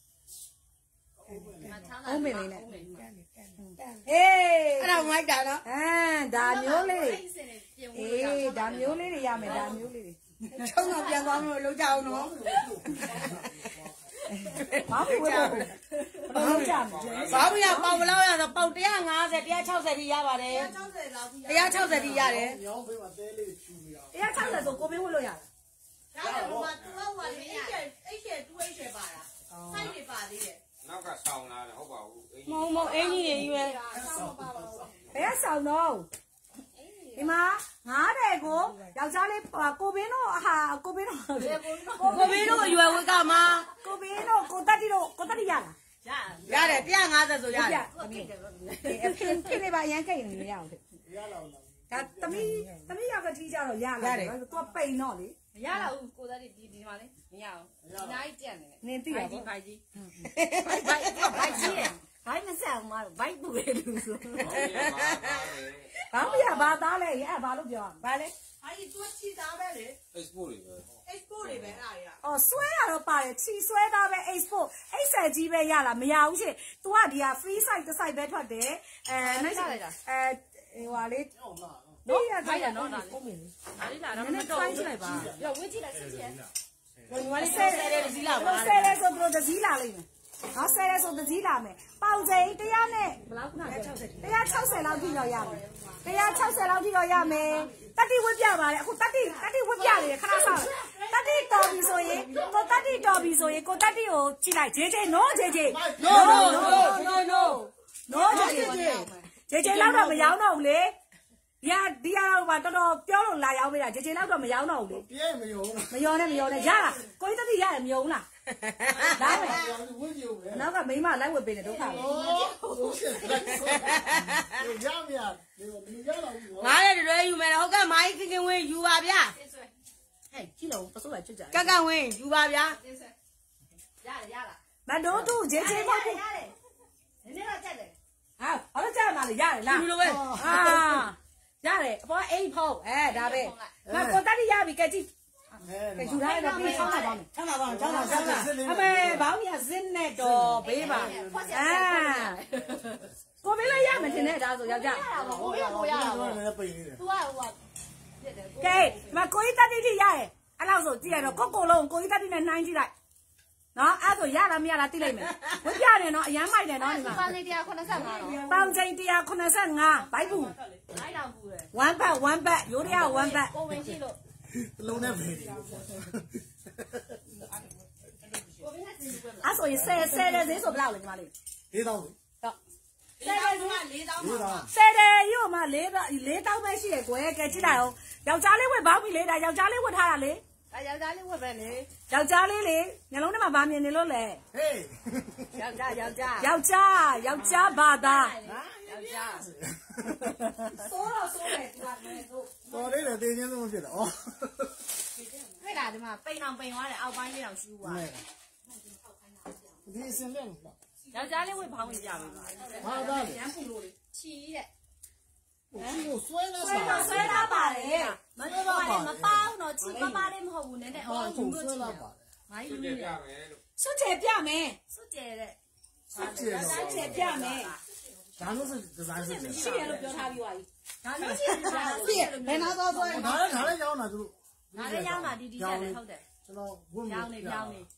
အုံးမင်းလေးနဲ့အေးအဲ့ဒါမိုက်တာနော်ဒါမျိုးလေးအေးဒါမျိုးလေးတွေရမယ်ဒါမျိုးလေးတွေချုံတော့ပြန်သွားမလို့လုံးကြအောင်နော်ဘာဖြစ်ဝဲလုံးကြမယ်ဘာမရပေါင်ဘလောက်ရဆိုပေါင်150 160ထိရပါတယ် 160လောက်ထိ 160ထိရတယ်ညောင်းဖေးမှာတဲလေးဖြူပြီးတော့ 160ဆိုကိုမင်းဝတ်လို့ရတယ်ရတယ်ဟိုမှာသူကဟိုလေ8 2ပါတာစိုက်တွေပါသေးတယ်နောက်ကဆောင်းလာတယ်ဟုတ်ပါဘူးမဟုတ်အင်းကြီးတွေကြီးပဲဘယ်ဆောင်တော့ဒီမှာ9တဲ့ကိုယောက်ျားလေးကိုဘင်းတို့ဟာကိုဘင်းတို့အရွယ်ဝက်ကမှာကိုဘင်းတို့ကိုတက်တီရလားရတယ်150ဆိုရတယ်အဖေနေပါရန်ကိတ်နေရအောင်ရလောက်ဒါသမီးရောက်ကတိကြတော့ရလာတယ်သူကပိန်တော့လေမရတော့ဘူးကိုသားဒီမှာလေမရအောင်ဒီနားကြီးကြက်နေတယ်နင်သိရပါဘိုက်ကြီးဘိုက်ကြီးရဘိုက်မဆက်အောင်မဘိုက်တူတယ်လူဆိုဘာမရဘာသားလဲအဲ့ဘာလို့ပြောဘာလဲအဲ့ဒီသူချီသားပဲလေ export တွေပဲ export တွေပဲအဲ့ဒါတွေကအော်ဆွဲရတော့ပါတယ်ချီဆွဲသားပဲ export အိတ်ဆက်ကြီးပဲရလားမရဘူးရှင် तू ကဒီဟာ free site တစ် site ပဲထွက်တယ်နိုင်စားလိုက်တာဟိုဟာလေးနော်ဖိုက်ရနော်ဒါလေးဒါလေးလာတော့မတော်ဘူးလိုက်ပါရောဝင်းကြည့်လိုက်စစ်စစ်ညီမလေးဆဲတဲ့ဒီလာပါဆဲတဲ့ဆိုတော့ဒီလာလိမ့်မယ်ဟောဆဲတဲ့ဆိုဒီလာမယ်ပေါင်စိန်100နဲ့ဘယ်လောက်ခဏ160လောက်ထိတော့ရမယ်160လောက်ထိတော့ရမယ်တတိဝတ်ပြပါတယ်အခုတတိဝတ်ပြနေခဏဆောက်တတိတော်ပြီဆိုရင်ကိုတတိတော်ပြီဆိုရင်ကိုတတိကိုကြည့်လိုက်ဂျေဂျေ no ဂျေဂျေ no ဂျေဂျေလောက်တော့မရောင်းတော့ဘူးလေဒီကတော့မှတော်တော်ပြောလို့လာရောက်ပေးတာခြေလောက်တော့မရောက်တော့ဘူးလေပြဲမယုံလားမယောနဲ့ရလားကိုကြီးတတိရတယ်မယုံလားဒါပဲဝင်းကြည့်ဦးမယ်နောက်ကမိမလိုက်ဝတ်ပေးတယ်ဒုက္ခပဲဟုတ်ကဲ့ရမရဒီရလာဘူးငါလည်းတရွဲယူမယ်ဟုတ်ကဲ့မိုင်းခင်ခင်ဝင်းယူပါဗျာဟဲ့ကြည့်လို့ပစိုးရချွတ်ကြကက်ကဝင်းယူပါဗျာမတို့သူခြေမဟုတ်ဘူးနည်းနည်းတော့ကြက်တယ်ဟာဘာလို့ကြားမှာလဲရတယ်လားယူလို့ပဲဟာရတယ်အပေါ်အိမ်ဖောက်ဒါပဲငါကိုတတိရပြီကဲကြည့်ကဲယူထားတော့ပြီးချောင်းလာပါမယ်ချမ်းသာပါချမ်းသာဟုတ်ကဲ့အမေဘောင်းရဇင်းနဲ့တော့ဘေးပါကိုဘေးလည်းရမယ်ထင်တယ်ဒါဆိုယောက်ျားကိုရကိုရတာပေါ့လည်းပိတ်နေတယ် तू ကဟိုကပြစ်တယ်ကဲမကိုကြီးတတိတိရရဲ့အဲ့လောက်ဆိုကြည့်ရတော့ကိုလုံးကိုကြီးတတိနဲ့နှိုင်းကြည့်လိုက်နော်အဲ့ဆိုရလားမရလားသိလိုက်မယ်ဝပြတယ်နော်အရမ်းမိုက်တယ်နော်ဒီမှာပါနေ185တော့ပေါင်ချိန်185ဘိုက်ဘူးလိုက်တော့ဘူးလေ 1 bat ရိုးရ1 bat ကိုဝင်ရှိလို့လုံးနဲ့ပဲဒီအဲ့ဆိုရင်10တဲ့ဈေးဆိုဘယ်လောက်လဲညီမလေး၄တောင်းတော့ 10က4,000ပါ၄တောင်း 10တဲ့ရို့မှ4,000ပဲရှိရကွယ်ကဲကြည့်လိုက်အောင်ယောက်ျားလေးဝတ်ဘောင်းပြီလေဒါယောက်ျားလေးဝတ်ထားတာလေအဲယောက်ျားလေးဝတ်ပဲလေယောက်ျားလေးလေညလုံးထဲမှာဗာမြင်နေလို့လေဟေးယောက်ျားယောက်ျားဘာသာယောက်ျားစိုးတော့စိုးတယ်ဒီမှာလည်းစိုးတော်လေးတယ်တင်းချင်းဆုံးဖြစ်တယ်ဩတွေ့လားဒီမှာပိန်အောင်ပိန်သွားတယ်အောက်ပိုင်းလေးအောင်ရှူသွားတယ်ဒီအစင်လေးပေါ့ယောက်ျားလေးဝတ်ဘောင်းကြီးပြပေးပါဟာသားရမ်းပူလို့လေချီတဲ့ဒီကိုဆွဲနေဆွဲစားတော့ဆွဲထားပါလေမတော့မပေါင်းတော့ချီပပလေးမဟုတ်ဘူးနည်းနည်းအော်ကိုဘူးဆွဲလို့ချီလာပါမိုင်းကျွယူတ်နေပြတယ်မယ်လို့စွတ်ကျဲပြမယ်စွတ်ကျဲတဲ့ဆွတ်ကျေတော့စွတ်ကျဲပြမယ်ဒါလို့ဆိုဒီဇိုင်းဆွတ်ကျေရှိရလို့ပြောထားပြီးပါပြီဒါမျိုးရှိတယ်ဒါပြည့်ဘယ်နာတော့ဆွဲဒါလည်းရောင်းတာသူတို့ငါလည်းရောင်းတာဒီချက်လည်းဟုတ်တယ်ကျွန်တော်ဝတ်ပြောင်းနေပြောင်းနေ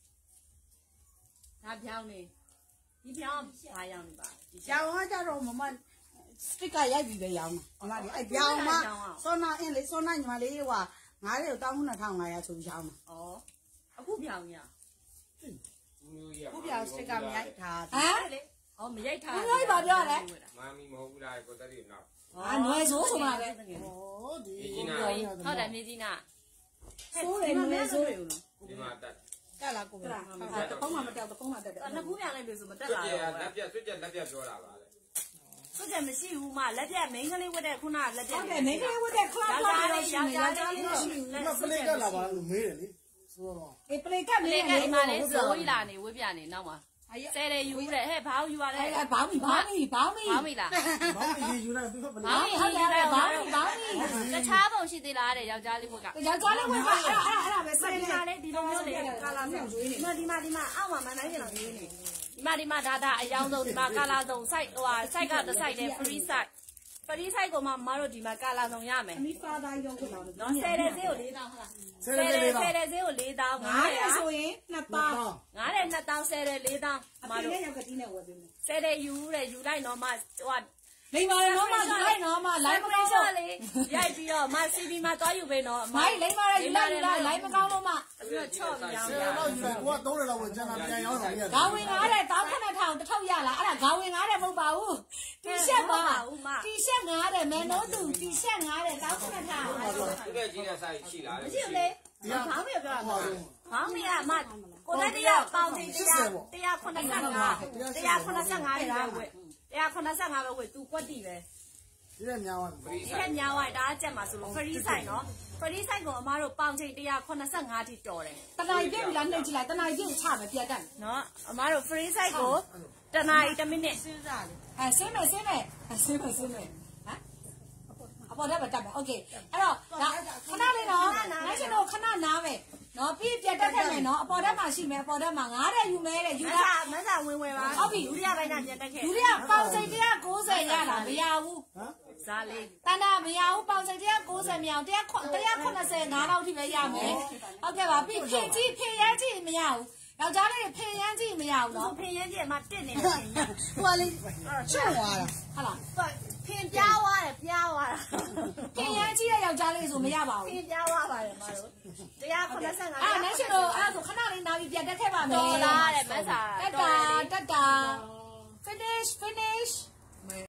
ဒါပြောင်းနေဒီပြောင်းဘာရောင်းနေပါဒီချက်ကျောင်းကကြတော့မမစတစ်ကရိုက်ပြီးပဲရောင်းမှာအမဒီအဲ့ပြောင်းမှာစောနာအင်းလေစောနာညီမလေးကငါးတွေကို1,500ဆိုပြီးရောင်းမှာဩအခုပြောင်းရခုပြောင်းစတစ်ကမရိုက်ထားဟမ်လေဩမရိုက်ထားမာမီမဟုတ်ဘူးလားကိုတည်းကတော့အာနွယ်ဆိုးဆိုမှာပဲဩဒီဟုတ်တယ်မြေကြီးနာဆိုးတယ်နွယ်ဆိုးတယ်ဒီမှာတက်တက်လာကိုပဲတကုန်းမှမတက်တကုန်းမှတက်တယ်နှစ်ခုပြန်လိုက်လို့ဆိုမတက်ကျွတ်လာပြတော့လက်ပြဆွတ်ပြလက်ပြပြောတာပါလေစွတ်ကျဲမရှိဘူးမလက်ပြမိန်းကလေးဝတ်တဲ့ခုနလက်ပြဟုတ်တယ်မိန်းကလေးဝတ်တဲ့ခလောက်လောက်တော့ရှိနေယောက်ျားလေးတော့ရှိနေဒီမှာပလေးကလာပါလို့မေးတယ်လေဆိုတော့အေးပလေကပ်လေလေးကနဲ့အိမ်မလေးဇိုးကြီးလာနေဝတ်ပြနေနောက်မှာဆဲတယ်ယူတဲ့ဟဲ့ဘာယူရလဲအဲ့ဘောင်းမီဘောင်းမီဘောင်းမီဘာမိလားဘာကြီးယူလိုက်ပြီးတော့ပလေးဘာမိဟုတ်တယ်ဘောင်းမီဘောင်းမီတခြားပုံရှိသေးလားတဲ့ယောက်ျားလေးဘက်ကယောက်ျားလေးဝတ်ပါအဲ့ပဲစစိတ်ဒီနဲ့မှာလေဒီလိုမျိုးလေကာလာမျိုးရွေးနေဒီမှာအောက်မှာမနိုင်ကြတော့ရေးနေဒီမှာဒါအယောင်ဆုံးဒီမှာကာလာဆုံး site ဟိုဟာ site ကတစ် site နဲ့ free site free site ကိုမှမတို့ဒီမှာကာလာဆုံးရမယ်အမိဖာသားရုံးခွင့်တော့နော်ဆယ်တဲ့ဈေးကို4000ဟုတ်လားဆယ်လေးလေးတော့ဆယ်တဲ့ဈေးကို4000 ငါးရဆိုရင်နှစ်ပါးငါးတဲ့2000ဆယ်တဲ့4000 အမဖေတို့နဲ့ရောက်ကတိနဲ့ဝယ်ပေးမယ်ဆယ်တဲ့ယူတဲ့ယူလိုက်တော့မှဟိုဟာလိမ္မာတော့မှလိုက်တော့မှလိုင်းမကောင်းတော့လေရိုက်ပြီးတော့မ CB မှာသွားယူပေးတော့မိုင်းလိမ္မာရဲ့ယူလိုက်လိုင်းမကောင်းတော့မှပြီးတော့ချော့ပြီးရောင်းဆယ်ရတော့ယူလိုက်ကိုက3လောက်ဝင်ကျန်တာပြန်ရောင်းတာပြရတယ်ခေါင်းဝင်ငါတဲ့တောင်းခဏထောင်တစ်ထုပ်ရလားအဲ့ဒါခေါင်းဝင်ငါတဲ့မဟုတ်ပါဘူးတီရှပ်ပါတီရှပ်ငါတဲ့မဲနိုးသူတီရှပ်ငါတဲ့တောင်းခဏထောင်သူကကြီးတဲ့ဆိုင်ရှိလားမရှိဘူးလေဘာမှမပြောရဘူးဘာမှမရမကိုလည်းတရားပေါင်းချင်း185ပဲဝယ်185ပဲဝယ်သူကွက်တီပဲဒီတဲ့များပါဖရီဒီဆိုင်ကညာဝိုင်ဒါအကျက်မှာဆိုလို့ free site နော် free site ကိုအမားတို့ပေါင်ချင်း185ထိတော်တယ်တနားပြည့်ပြီလားနှိပ်ကြည့်လိုက်တနားပြည့်ချမယ်ပြတ်တတ်နော်အမားတို့ free site ကိုတနာရီ1မိနစ်ဆင်းမယ်ဟမ်အပေါ်တက်ပါတက်မယ်โอเคအဲ့တော့ဒါခဏလေးနော်နိုင်ရှင်တို့ခဏနားမယ်နော်ပြီးပြတ်တတ်ခဲ့မယ်နော်အပေါ်တက်မှာရှိမယ်အပေါ်တက်မှာငားတဲ့ယူမယ်တဲ့ယူတာမဆာဝင်ဝယ်ပါဒုတိယပိုင်းကပြန်တက်ခဲ့လူတွေကပေါင်စိတ်190ရတာမရဘူးဇာလေးတန်တာမရဘူးပေါင်စိတ်190မြောင်185လောက်ထိပဲရမယ်ဟုတ်ကဲ့ပါပြီးဖြည့်ကြည့်ဖြည့်ရမ်းကြည့်မရဘူးယောက်ျားလေးဖြည့်ရမ်းကြည့်မရဘူးနော်ဖင်ရင်းကြီးအမတက်နေတယ်ဖင်ရင်းဟိုကလေးချွတ်သွားတာဟုတ်လားဖင်ပြားသွားတယ်ပြားသွားတာဖြည့်ရမ်းကြည့်တဲ့ယောက်ျားလေးဆိုမရပါဖဘူးင်ပြားသွားပါတယ်မတို့185 အဲ့နိုင်ရှင်တို့အဲ့ဒါဆိုခဏလေးနားပြီးပြန်တက်ခဲ့ပါမယ်တော်လားတဲ့မဆာတက်တာ finish